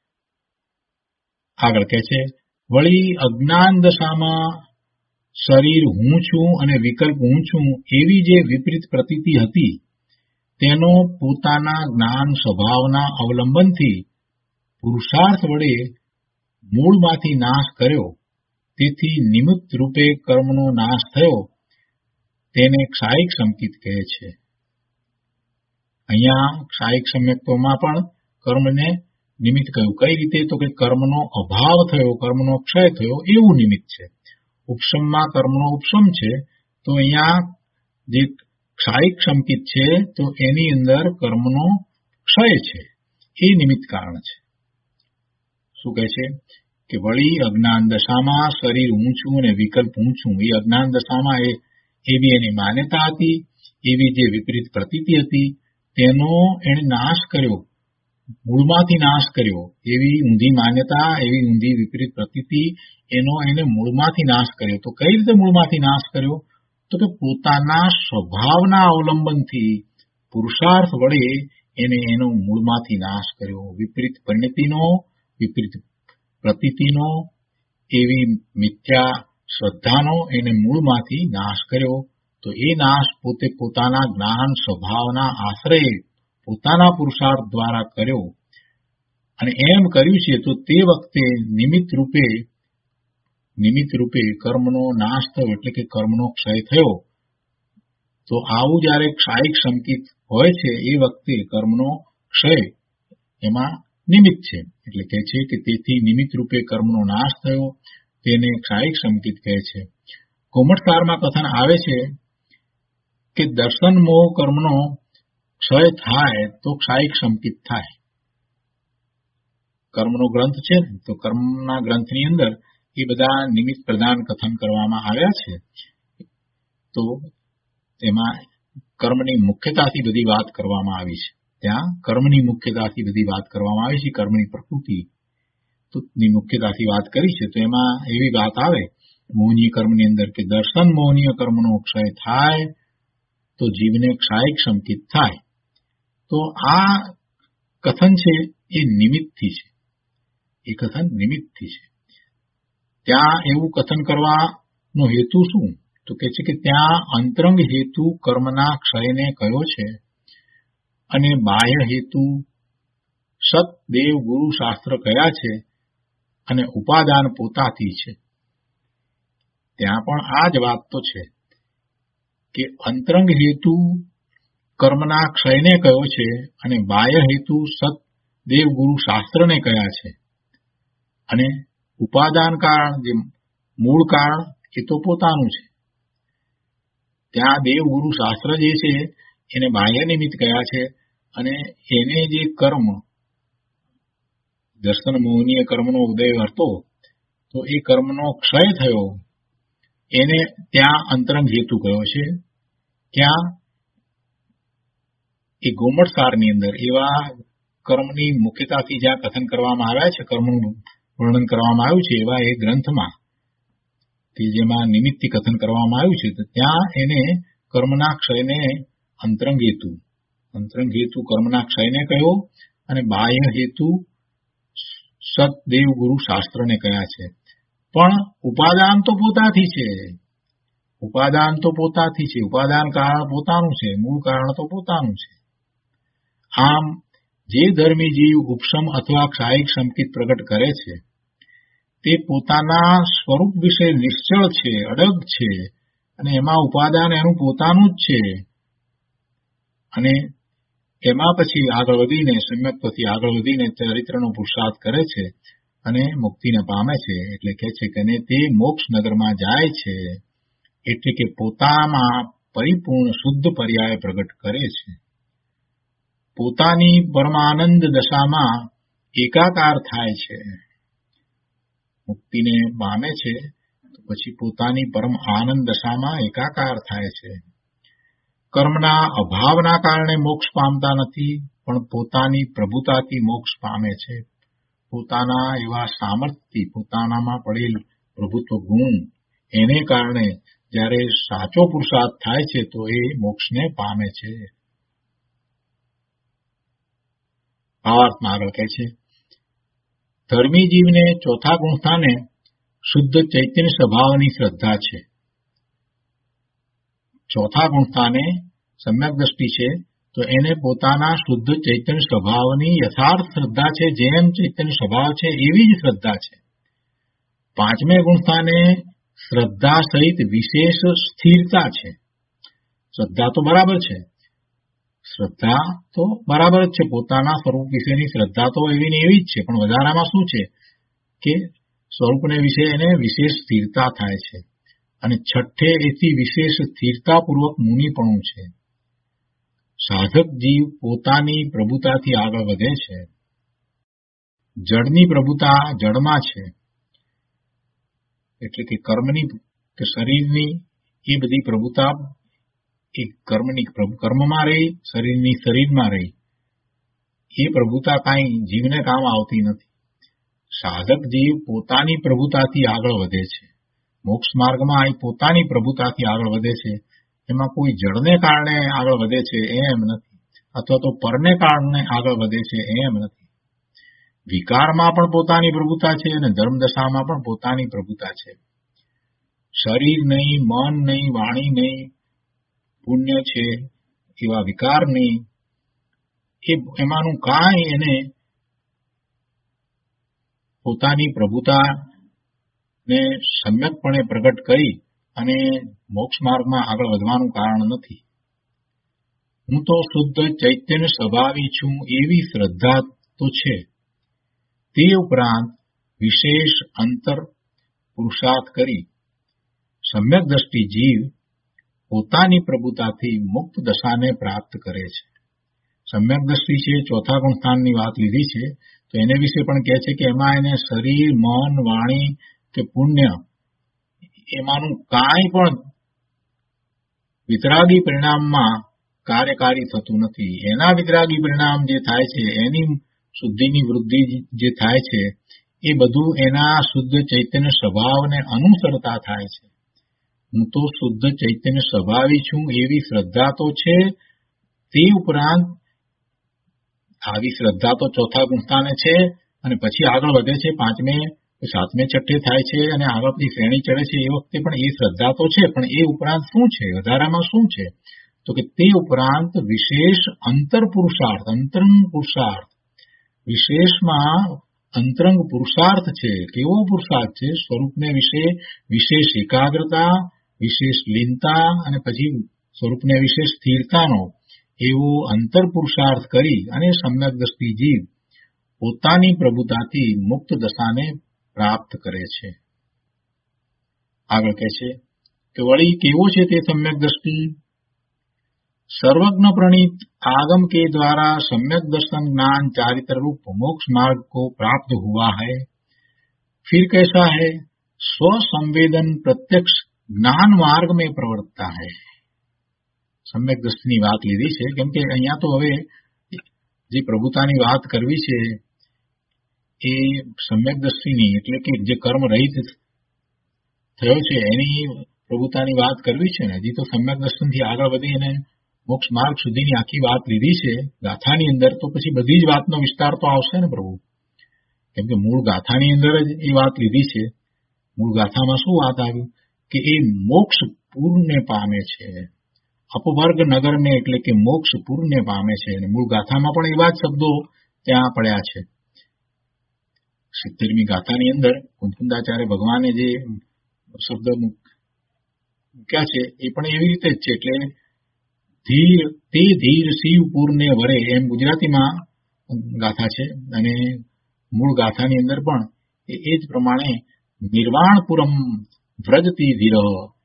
આગળ કહે છે, વળી અજ્ઞાન દશામાં શરીર હું છું અને વિકલ્પ હું છું એવી જે વિપરીત પ્રતીતિ હતી તેનો પોતાના જ્ઞાન સ્વભાવના અવલંબનથી પુરુષાર્થ વડે મૂળમાંથી નાશ કર્યો, તેથી નિમિત્ત રૂપે કર્મનો નાશ થયો, તેને ક્ષાયિક સંકિત કહે છે. અહીંયા ક્ષાયિક સમ્યક્તોમાં પણ કર્મને નિમિત્ત કહ્યું. કઈ રીતે? તો કે કર્મનો અભાવ થયો, કર્મનો ક્ષય થયો એવું નિમિત્ત છે. ઉપશમમાં કર્મનો ઉપશમ છે, તો અહીંયા જે ક્ષાયિક સંકિત છે તો એની અંદર કર્મનો ક્ષય છે, એ નિમિત્ત કારણ છે. શું કહે છે કે વળી અજ્ઞાન દશામાં શરીર ઊંચું અને વિકલ્પ ઊંચું, એ અજ્ઞાન દશામાં એ એવી એની માન્યતા હતી, એવી જે વિપરીત પ્રતીતિ હતી, તેનો એને નાશ કર્યો, મૂળમાંથી નાશ કર્યો. એવી ઊંધી માન્યતા, એવી ઊંધી વિપરીત પ્રતીતિ, એનો એને મૂળમાંથી નાશ કર્યો. તો કઈ રીતે મૂળમાંથી નાશ કર્યો? તો કે પોતાના સ્વભાવના અવલંબનથી પુરુષાર્થ વડે એને એનો મૂળમાંથી નાશ કર્યો. વિપરીત પરિણતિનો, વિપરીત પ્રતીતિનો, એવી મિથ્યા શ્રદ્ધાનો એને મૂળમાંથી નાશ કર્યો. તો એ નાશ પોતે પોતાના જ્ઞાન સ્વભાવના આશ્રય પોતાના પુરુષાર્થ દ્વારા કર્યો. અને એમ કર્યું છે તો તે વખતે નિમિત્ત રૂપે નિમિત્ત રૂપે કર્મનો નાશ થયો, એટલે કે કર્મનો ક્ષય થયો. તો આવું જયારે ક્ષાયિક સંકિત હોય છે એ વખતે કર્મનો ક્ષય એમાં નિમિત્ત છે. એટલે કહે છે કે તેથી નિમિત્ત રૂપે કર્મનો નાશ થયો, તેને ક્ષાયિક સંકિત કહે છે. કોમઠસારમાં કથન આવે છે કે દર્શન મોહ કર્મનો ક્ષય થાય તો ક્ષાયિક સંકિત થાય. કર્મનો ગ્રંથ છે ને, તો કર્મના ગ્રંથની અંદર એ બધા નિમિત્ત પ્રધાન કથન કરવામાં આવ્યા છે. તો તેમાં કર્મની મુખ્યતાથી બધી વાત કરવામાં આવી છે. ત્યાં કર્મની મુખ્યતાથી બધી વાત કરવામાં આવી છે. કર્મની પ્રકૃતિ ની મુખ્યતાથી વાત કરી છે. તો એમાં એવી વાત આવે મોહનીય કર્મની અંદર કે દર્શન મોહનીય કર્મનો ક્ષય થાય તો જીવને ક્ષાયિક સંકિત થાય. તો આ કથન છે એ નિમિત્તથી છે. એ કથન નિમિત્તથી છે. ત્યાં એવું કથન કરવાનો હેતુ શું? તો કે છે કે ત્યાં અંતરંગ હેતુ કર્મના ક્ષયને કયો છે અને બાહ્ય હેતુ સત દેવ ગુરુ શાસ્ત્ર કયા છે અને ઉપાદાન પોતાથી છે. ત્યાં પણ આ જ વાત તો છે કે અંતરંગ હેતુ કર્મના ક્ષયને કયો છે અને બાહ્ય હેતુ સત દેવ ગુરુ શાસ્ત્રને કયા છે. અને ઉપાદાન કારણ, જે મૂળ કારણ, એ તો પોતાનું છે. ત્યાં દેવ ગુરુ શાસ્ત્ર જે છે એને બાહ્ય નિમિત્ત કયા છે અને એને જે કર્મ દર્શન મોહનીય કર્મનો ઉદય હતો તો એ કર્મનો ક્ષય થયો, એને ત્યાં અંતરંગ હેતુ કયો છે. ત્યાં એ ગોમઠસારની અંદર એવા કર્મની મુખ્યતાથી જ્યાં કથન કરવામાં આવ્યા છે, કર્મનું વર્ણન કરવામાં આવ્યું છે, એવા એ ગ્રંથમાં કે જેમાં નિમિત્તથી કથન કરવામાં આવ્યું છે, તો ત્યાં એને કર્મના ક્ષયને અંતરંગ હેતુ અંતરંગ હેતુ કર્મના ક્ષયને કયો અને બાહ્ય હેતુ સત દેવ ગુરુ શાસ્ત્રને કયા છે. પણ ઉપાદાન તો પોતાથી છે. ઉપાદાન તો પોતાથી છે. ઉપાદાન કારણ પોતાનું છે, મૂળ કારણ તો પોતાનું છે. આમ જે ધર્મી જીવ ઉપશમ અથવા ક્ષાયિક સંકિત પ્રગટ કરે છે તે પોતાના સ્વરૂપ વિશે નિશ્ચળ છે, અડગ છે, અને એમાં ઉપાદાન એનું પોતાનું જ છે. અને એમાં પછી આગળ વધીને સમ્યક્તથી આગળ વધીને ચરિત્રનો પુરુષાર્થ કરે છે અને મુક્તિને પામે છે. એટલે કહે છે કે તે મોક્ષ નગરમાં જાય છે, એટલે કે પોતામાં પરિપૂર્ણ શુદ્ધ પર્યાય પ્રગટ કરે છે. પોતાની પરમાનંદ દશામાં એકાકાર થાય છે. મુક્તિને પામે છે તો પછી પોતાની પરમ આનંદ દશામાં એકાકાર થાય છે. કર્મના અભાવના કારણે મોક્ષ પામતા નથી, પણ પોતાની પ્રભુતાથી મોક્ષ પામે છે. પોતાના એવા સામર્થ્યથી, પોતાનામાં પડેલ પ્રભુત્વ ગુણ, એને કારણે જ્યારે સાચો પુરુષાર્થ થાય છે તો એ મોક્ષને પામે છે. ભાવાર્થમાં આગળ કહે છે, ધર્મી જીવને ચોથા ગુણસ્થાને શુદ્ધ ચૈતન્ય સ્વભાવની શ્રદ્ધા છે. ચોથા ગુણસ્થાને સમ્યક દ્રષ્ટિ છે તો એને પોતાના શુદ્ધ ચૈતન્ય સ્વભાવની યથાર્થ શ્રદ્ધા છે. જેમ ચૈતન્ય સ્વભાવ છે એવી જ શ્રદ્ધા છે. પાંચમે ગુણ સ્થાને શ્રદ્ધા સહિત વિશેષ સ્થિરતા છે. શ્રદ્ધા તો બરાબર છે, શ્રદ્ધા તો બરાબર જ છે, પોતાના સ્વરૂપ વિશેની શ્રદ્ધા તો એવી ને એવી જ છે, પણ વધારામાં શું છે કે સ્વરૂપને વિશે એને વિશેષ સ્થિરતા થાય છે. અને છઠ્ઠે એથી વિશેષ સ્થિરતાપૂર્વક મુનિપણું છે. સાધક જીવ પોતાની પ્રભુતાથી આગળ વધે છે. જળની પ્રભુતા જળમાં છે, એટલે કે કર્મની કે શરીરની એ બધી પ્રભુતા એ કર્મની કર્મમાં રહી, શરીરની શરીરમાં રહી, એ પ્રભુતા કાંઈ જીવને કામ આવતી નથી. સાધક જીવ પોતાની પ્રભુતાથી આગળ વધે છે. મોક્ષ માર્ગમાં એ પોતાની પ્રભુતાથી આગળ વધે છે. એમાં કોઈ જળને કારણે આગળ વધે છે એમ નથી, અથવા તો પરને કારણે આગળ વધે છે એમ નથી. વિકારમાં પણ પોતાની પ્રભુતા છે અને ધર્મદશામાં પણ પોતાની પ્રભુતા છે. શરીર નહીં, મન નહીં, વાણી નહીં, પુણ્ય છે એવા વિકાર નહીં, એ એમાંનું કાંઈ એને પોતાની પ્રભુતાને સમ્યકપણે પ્રગટ કરી અને મોક્ષ માર્ગમાં આગળ વધવાનું કારણ નથી. હું તો શુદ્ધ ચૈતન્ય સ્વભાવી છું એવી શ્રદ્ધા તો છે. તે ઉપરાંત વિશેષ અંતર પુરુષાર્થ કરી સમ્યક દ્રષ્ટિ જીવ પોતાની પ્રભુતાથી મુક્ત દશાને પ્રાપ્ત કરે છે. સમ્યક દ્રષ્ટિ છે, ચોથા ગુણસ્થાનની વાત લીધી છે, તો એને વિશે પણ કહે છે કે એમાં એને શરીર, મન, વાણી કે પુણ્ય એમાંનું કાંઈ પણ વિતરાગી પરિણામમાં કાર્યકારી થતું નથી. એના વિતરાગી પરિણામ જે થાય છે, એની શુદ્ધિની વૃદ્ધિ જે થાય છે, એ બધું એના શુદ્ધ ચૈતન્ય સ્વભાવને અનુસરતા થાય છે. હું તો શુદ્ધ ચૈતન્ય સ્વભાવી છું એવી શ્રદ્ધા તો છે. તે ઉપરાંત આવી શ્રદ્ધા તો ચોથા ગુણસ્થાને છે અને પછી આગળ વધે છે, પાંચમે સાતમે છઠ્ઠે થાય છે અને આગળ પછી શ્રેણી ચડે છે. એ વખતે પણ એ શ્રદ્ધા તો છે, પણ એ ઉપરાંત શું છે, વધારામાં શું છે, તો કે તે ઉપરાંત વિશેષ અંતર પુરુષાર્થ, અંતરંગ પુરુષાર્થ, વિશેષમાં અંતરંગ પુરુષાર્થ છે. કેવો પુરુષાર્થ છે? સ્વરૂપને વિશે વિશેષ એકાગ્રતા, વિશેષ લીનતા અને પછી સ્વરૂપને વિશે સ્થિરતાનો એવો અંતર પુરુષાર્થ કરી અને સમ્યક દ્રષ્ટિ જીવ પોતાની પ્રભુતાથી મુક્ત દશાને પ્રાપ્ત કરે છે. આગળ કહે છે કે વળી કેવો છે તે સમ્યક દ્રષ્ટિ? सर्वज्ञ प्रणीत आगम के द्वारा सम्यक दर्शन ज्ञान चारित्र रूप मोक्ष मार्ग को प्राप्त हुआ है. फिर कैसा है? स्व संवेदन प्रत्यक्ष ज्ञान मार्ग में प्रवर्तता है. सम्यक दृष्टिની વાત લીધી છે, કેમ કે અહીંયા તો હવે જે પ્રભુતાની વાત કરવી છે એ સમ્યક દ્રષ્ટિની, એટલે કે જે કર્મ રહિત થયો છે એની પ્રભુતાની વાત કરવી છે ને. હજી તો સમ્યક દર્શનથી આગળ વધી અને મોક્ષ માર્ગ સુધીની આખી વાત લીધી છે ગાથાની અંદર, તો પછી બધી જ વાતનો વિસ્તાર તો આવશે ને પ્રભુ, કેમ કે મૂળ ગાથાની અંદર જ એ વાત લીધી છે. મૂળ ગાથામાં શું વાત આવી કે એ મોક્ષ પૂર્ણને પામે છે, અપવર્ગ નગરને, એટલે કે મોક્ષ પૂર્ણને પામે છે. અને મૂળ ગાથામાં પણ એવા જ શબ્દો ત્યાં પડ્યા છે. સિત્તેરમી ગાથાની અંદર કુંકુંદાચાર્ય ભગવાને જે શબ્દ મૂક્યા છે એ પણ એવી રીતે જ છે. એટલે ધીર તે ધીર શિવપુરને વરે, એમ ગુજરાતીમાં ગાથા છે અને મૂળ ગાથાની અંદર પણ એ જ પ્રમાણે નિર્વાણપુરમ વ્રજતી ધીર,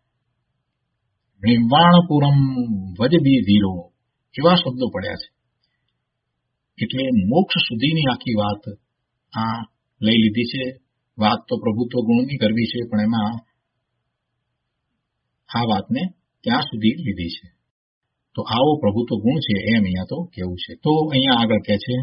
નિર્વાણપુરમ વજદી ધીરો, એવા શબ્દો પડ્યા છે. એટલે મોક્ષ સુધીની આખી વાત આ લઈ લીધી છે. વાત તો પ્રભુત્વ ગુણની કરવી છે, પણ એમાં આ વાતને ત્યાં સુધી લીધી છે. તો આવો પ્રભુત્વ ગુણ છે એમ અહીંયા તો કેવું છે. તો અહીંયા આગળ કહે છે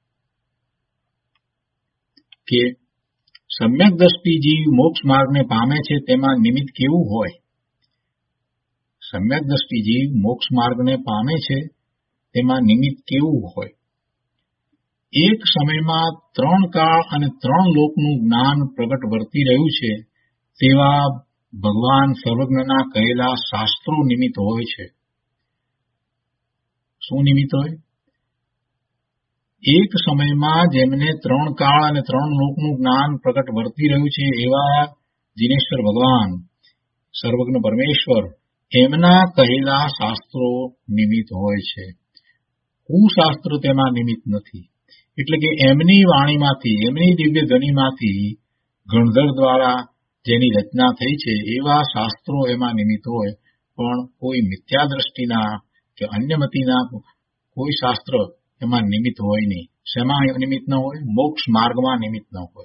કે સમ્યક દ્રષ્ટિ જીવ મોક્ષ માર્ગને પામે છે તેમાં નિમિત્ત કેવું હોય? સમ્યક દ્રષ્ટિ જીવ મોક્ષ માર્ગને પામે છે તેમાં નિમિત્ત કેવું હોય? એક સમયમાં ત્રણ કાળ અને ત્રણ લોકનું જ્ઞાન પ્રગટ વર્તી રહ્યું છે તેવા ભગવાન સર્વજ્ઞના કહેલા શાસ્ત્રો નિમિત્ત હોય છે. શું નિમિત્ત હોય? એક સમયમાં જેમને ત્રણ કાળ અને ત્રણ લોકનું જ્ઞાન પ્રગટ વર્તી રહ્યું છે એવા જીનેશ્વર ભગવાન, સર્વજ્ઞ પરમેશ્વર, એમના કહેલા શાસ્ત્રો નિમિત્ત હોય છે. કુશાસ્ત્ર તેમાં નિમિત્ત નથી. એટલે કે એમની વાણીમાંથી, એમની દિવ્ય ધ્વનિમાંથી ગણધર દ્વારા જેની રચના થઈ છે એવા શાસ્ત્રો એમાં નિમિત્ત હોય, પણ કોઈ મિથ્યા દ્રષ્ટિના કે અન્યમતીના કોઈ શાસ્ત્ર એમાં નિમિત્ત હોય નહીં. શેમાં નિમિત્ત ન હોય? મોક્ષ માર્ગમાં નિમિત્ત ન હોય.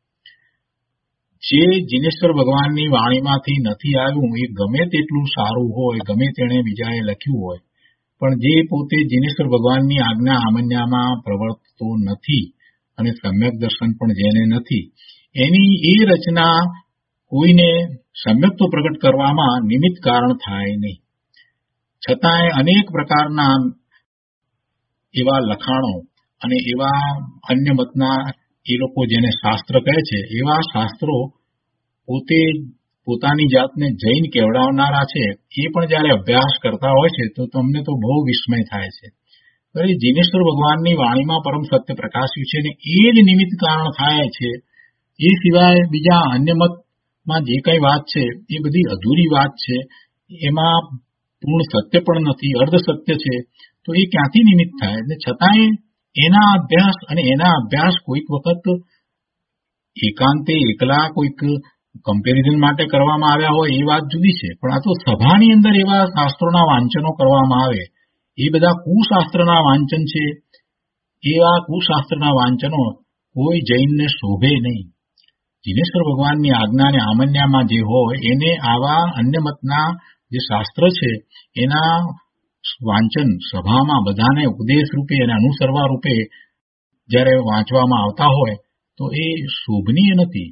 જે જીનેશ્વર ભગવાનની વાણીમાંથી નથી આવ્યું એ ગમે તેટલું સારું હોય, ગમે તેણે બીજાએ લખ્યું હોય, પણ જે પોતે જીનેશ્વર ભગવાનની આજ્ઞા આમન્યામાં પ્રવર્તતો નથી અને સમ્યક દર્શન પણ જેને નથી, એની એ રચના કોઈને સમ્યક તો પ્રગટ કરવામાં નિમિત્ત કારણ થાય નહીં. છતાંય અનેક પ્રકારના એવા લખાણો અને એવા અન્ય મતના એ લોકો જેને શાસ્ત્ર કહે છે એવા શાસ્ત્રો પોતે પોતાની જાતને જૈન કહેવડાવનારા છે એ પણ જયારે અભ્યાસ કરતા હોય છે તો તમને તો બહુ વિસ્મય થાય છે. અરે જીનેશ્વર ભગવાનની વાણીમાં પરમ સત્ય પ્રકાશ્યું છે ને એ જ નિમિત્ત કારણ થાય છે. એ સિવાય બીજા અન્ય મતમાં જે કઈ વાત છે એ બધી અધૂરી વાત છે, એમાં પૂર્ણ સત્ય પણ નથી, અર્ધ સત્ય છે. તો એ ક્યાંથી નિમિત્ત થાય? અને છતાંય એના અભ્યાસ અને એના અભ્યાસ કોઈક વખત એકાંતે એકલા કોઈક કમ્પેરિઝન માટે કરવામાં આવ્યા હોય એ વાત જુદી છે, પણ આ તો સભાની અંદર એવા શાસ્ત્રોના વાંચનો કરવામાં આવે એ બધા કુશાસ્ત્રના વાંચન છે. એવા કુશાસ્ત્રના વાંચનો કોઈ જૈનને શોભે નહીં. જીનેશ્વર ભગવાનની આજ્ઞા અને આમન્યામાં જે હોય એને આવા અન્ય મતના જે શાસ્ત્ર છે એના વાંચન સભામાં બધાને ઉપદેશ રૂપે અને અનુસરવા રૂપે જ્યારે વાંચવામાં આવતા હોય તો એ શોભનીય નથી.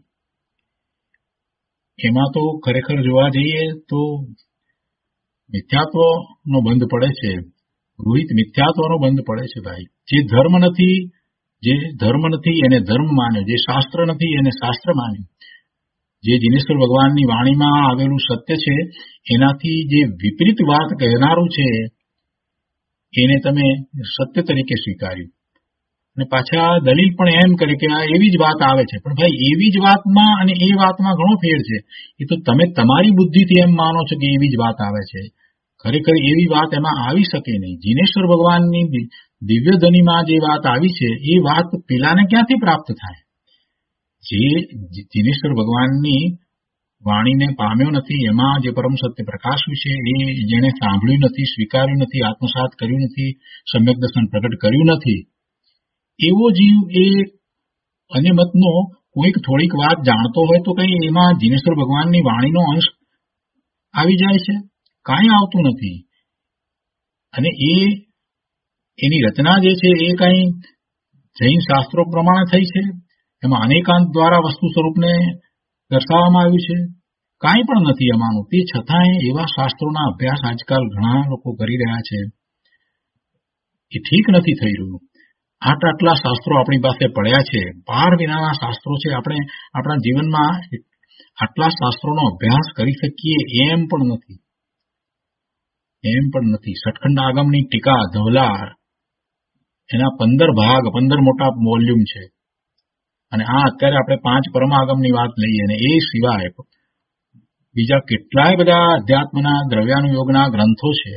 એમાં તો ખરેખર જોવા જઈએ તો મિથ્યાત્વનો બંધ પડે છે, ગૃહિત મિથ્યાત્વનો બંધ પડે છે. ભાઈ, જે ધર્મ નથી જે ધર્મ નથી એને ધર્મ માન્યો, જે શાસ્ત્ર નથી એને શાસ્ત્ર માન્યું. જે જીનેશ્વર ભગવાનની વાણીમાં આવેલું સત્ય છે એનાથી જે વિપરીત વાત કહેનારું છે એને તમે સત્ય તરીકે સ્વીકાર્યું અને પાછા દલીલ પણ એમ કરે કે આ એવી જ વાત આવે છે. પણ ભાઈ, એવી જ વાતમાં અને એ વાતમાં ઘણો ફેર છે. એ તો તમે તમારી બુદ્ધિથી એમ માનો છો કે એવી જ વાત આવે છે. ખરેખર એવી વાત એમાં આવી શકે નહીં. જીનેશ્વર ભગવાનની દિવ્ય ધ્વનિમાં જે વાત આવી છે એ વાત પેલાને ક્યાંથી પ્રાપ્ત થાય? જે જીનેશ્વર ભગવાનની વાણીને પામ્યો નથી, એમાં જે પરમ સત્ય પ્રકાશ્યું છે એ જેને સાંભળ્યું નથી, સ્વીકાર્યું નથી, આત્મસાત કર્યું નથી, સમ્યક દર્શન પ્રગટ કર્યું નથી, એવો જીવ એ અન્ય મતનો કોઈક થોડીક વાત જાણતો હોય તો કઈ એમાં જીનેશ્વર ભગવાનની વાણીનો અંશ આવી જાય છે? કાંઈ આવતું નથી. અને એ એની રચના જે છે એ કઈ જૈન શાસ્ત્રો પ્રમાણે થઈ છે? એમાં અનેકાંત દ્વારા વસ્તુ સ્વરૂપને દર્શાવવામાં આવ્યું છે? કાંઈ પણ નથી એમાંનું. તે છતાંય એવા શાસ્ત્રોના અભ્યાસ આજકાલ ઘણા લોકો કરી રહ્યા છે. એ ઠીક નથી થઈ રહ્યું. આટલા આટલા શાસ્ત્રો આપણી પાસે પડ્યા છે, પાર વિનાના શાસ્ત્રો છે. આપણે આપણા જીવનમાં આટલા શાસ્ત્રોનો અભ્યાસ કરી શકીએ એમ પણ નથી એમ પણ નથી. સટખંડ આગમની ટીકા ધવલા, એના પંદર ભાગ, પંદર મોટા વોલ્યુમ છે. અને આ અત્યારે આપણે પાંચ પરમાગમની વાત લઈએ અને એ સિવાય બીજા કેટલાય બધા અધ્યાત્મના દ્રવ્યાનુયોગના ગ્રંથો છે,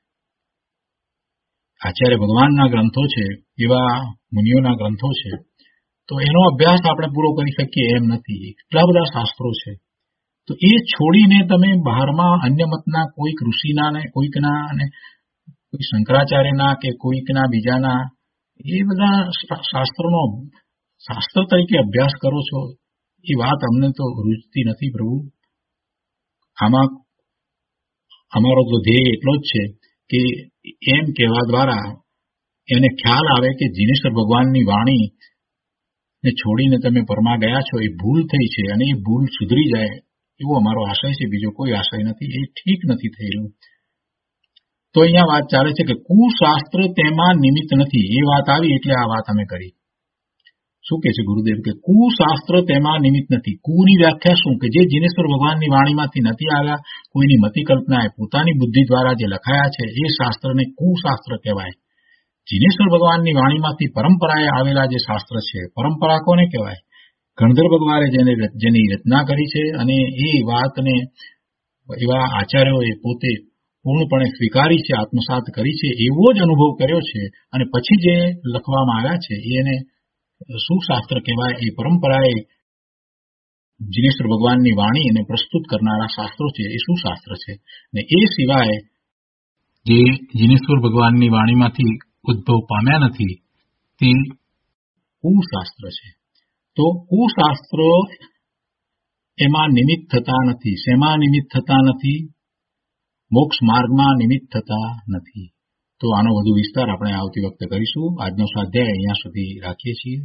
આચાર્ય ભગવાનના ગ્રંથો છે, એવા મુનિઓના ગ્રંથો છે. તો એનો અભ્યાસ આપણે પૂરો કરી શકીએ એમ નથી. એટલા બધા શાસ્ત્રો છે. તો એ છોડીને તમે બહારમાં અન્ય મતના કોઈક ઋષિના ને કોઈકના અને કોઈ શંકરાચાર્યના કે કોઈકના બીજાના એ બધા શાસ્ત્રોનો શાસ્ત્ર તરીકે અભ્યાસ કરો છો, એ વાત અમને તો રૂચતી નથી પ્રભુ. આમાં અમારો તો ધ્યેય એટલો જ છે કે એમ કહેવા દ્વારા એને ખ્યાલ આવે કે જીનેશ્વર ભગવાનની વાણી ને છોડીને તમે પરમાં ગયા છો, એ ભૂલ થઈ છે અને એ ભૂલ સુધરી જાય એવો અમારો આશય છે. બીજો કોઈ આશય નથી. એ ઠીક નથી થયેલું. તો અહીંયા વાત ચાલે છે કે કુશાસ્ત્ર તેમાં નિમિત્ત નથી. એ વાત આવી એટલે આ વાત અમે કરી. શું કે છે ગુરુદેવ કે કુશાસ્ત્ર તેમાં નિમિત્ત નથી. કુની વ્યાખ્યા શું? કે જે જીનેશ્વર ભગવાનની વાણીમાંથી નથી આવ્યા, કોઈની મતિ કલ્પનાએ પોતાની બુદ્ધિ દ્વારા જે લખાયા છે એ શાસ્ત્રને કુશાસ્ત્ર કહેવાય. જીનેશ્વર ભગવાનની વાણીમાંથી પરંપરાએ આવેલા જે શાસ્ત્ર છે, પરંપરા કોને કહેવાય? ગણધર ભગવાને જેને જેની રચના કરી છે અને એ વાતને એવા આચાર્યોએ પોતે પૂર્ણપણે સ્વીકારી છે, આત્મસાત કરી છે, એવો જ અનુભવ કર્યો છે અને પછી જે લખવામાં આવ્યા છે એને શું શાસ્ત્ર કહેવાય? એ પરંપરાએ જીનેશ્વર ભગવાનની વાણી અને પ્રસ્તુત કરનારા શાસ્ત્રો છે એ શું શાસ્ત્ર છે? ને એ સિવાય જે જીનેશ્વર ભગવાનની વાણીમાંથી ઉદ્ભવ પામ્યા નથી તે કુશાસ્ત્ર છે. તો કુશાસ્ત્રો એમાં નિમિત્ત થતા નથી. શેમાં નિમિત્ત થતા નથી? મોક્ષ માર્ગમાં નિમિત્ત થતા નથી. તો આનો વધુ વિસ્તાર આપણે આવતી વખતે કરીશું. આજનો સ્વાધ્યાય અહીંયા સુધી રાખીએ છીએ.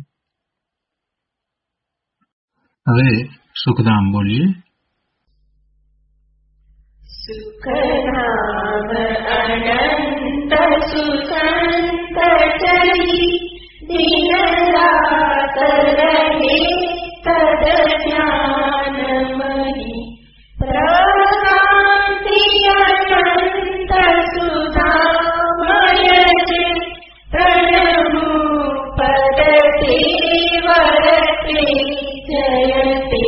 હવે સુખધામ બોલીએ. સુખધામ અનંત સુસંત ચરી દિન રાત રહે તદ જ્ઞાન મહી પ્રકાંતિ અનંત સુધામય જે પ્રણમુ પદતે વરતે જયતે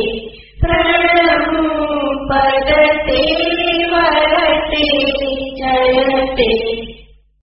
પ્રણમુ પદતે વરતે જયતે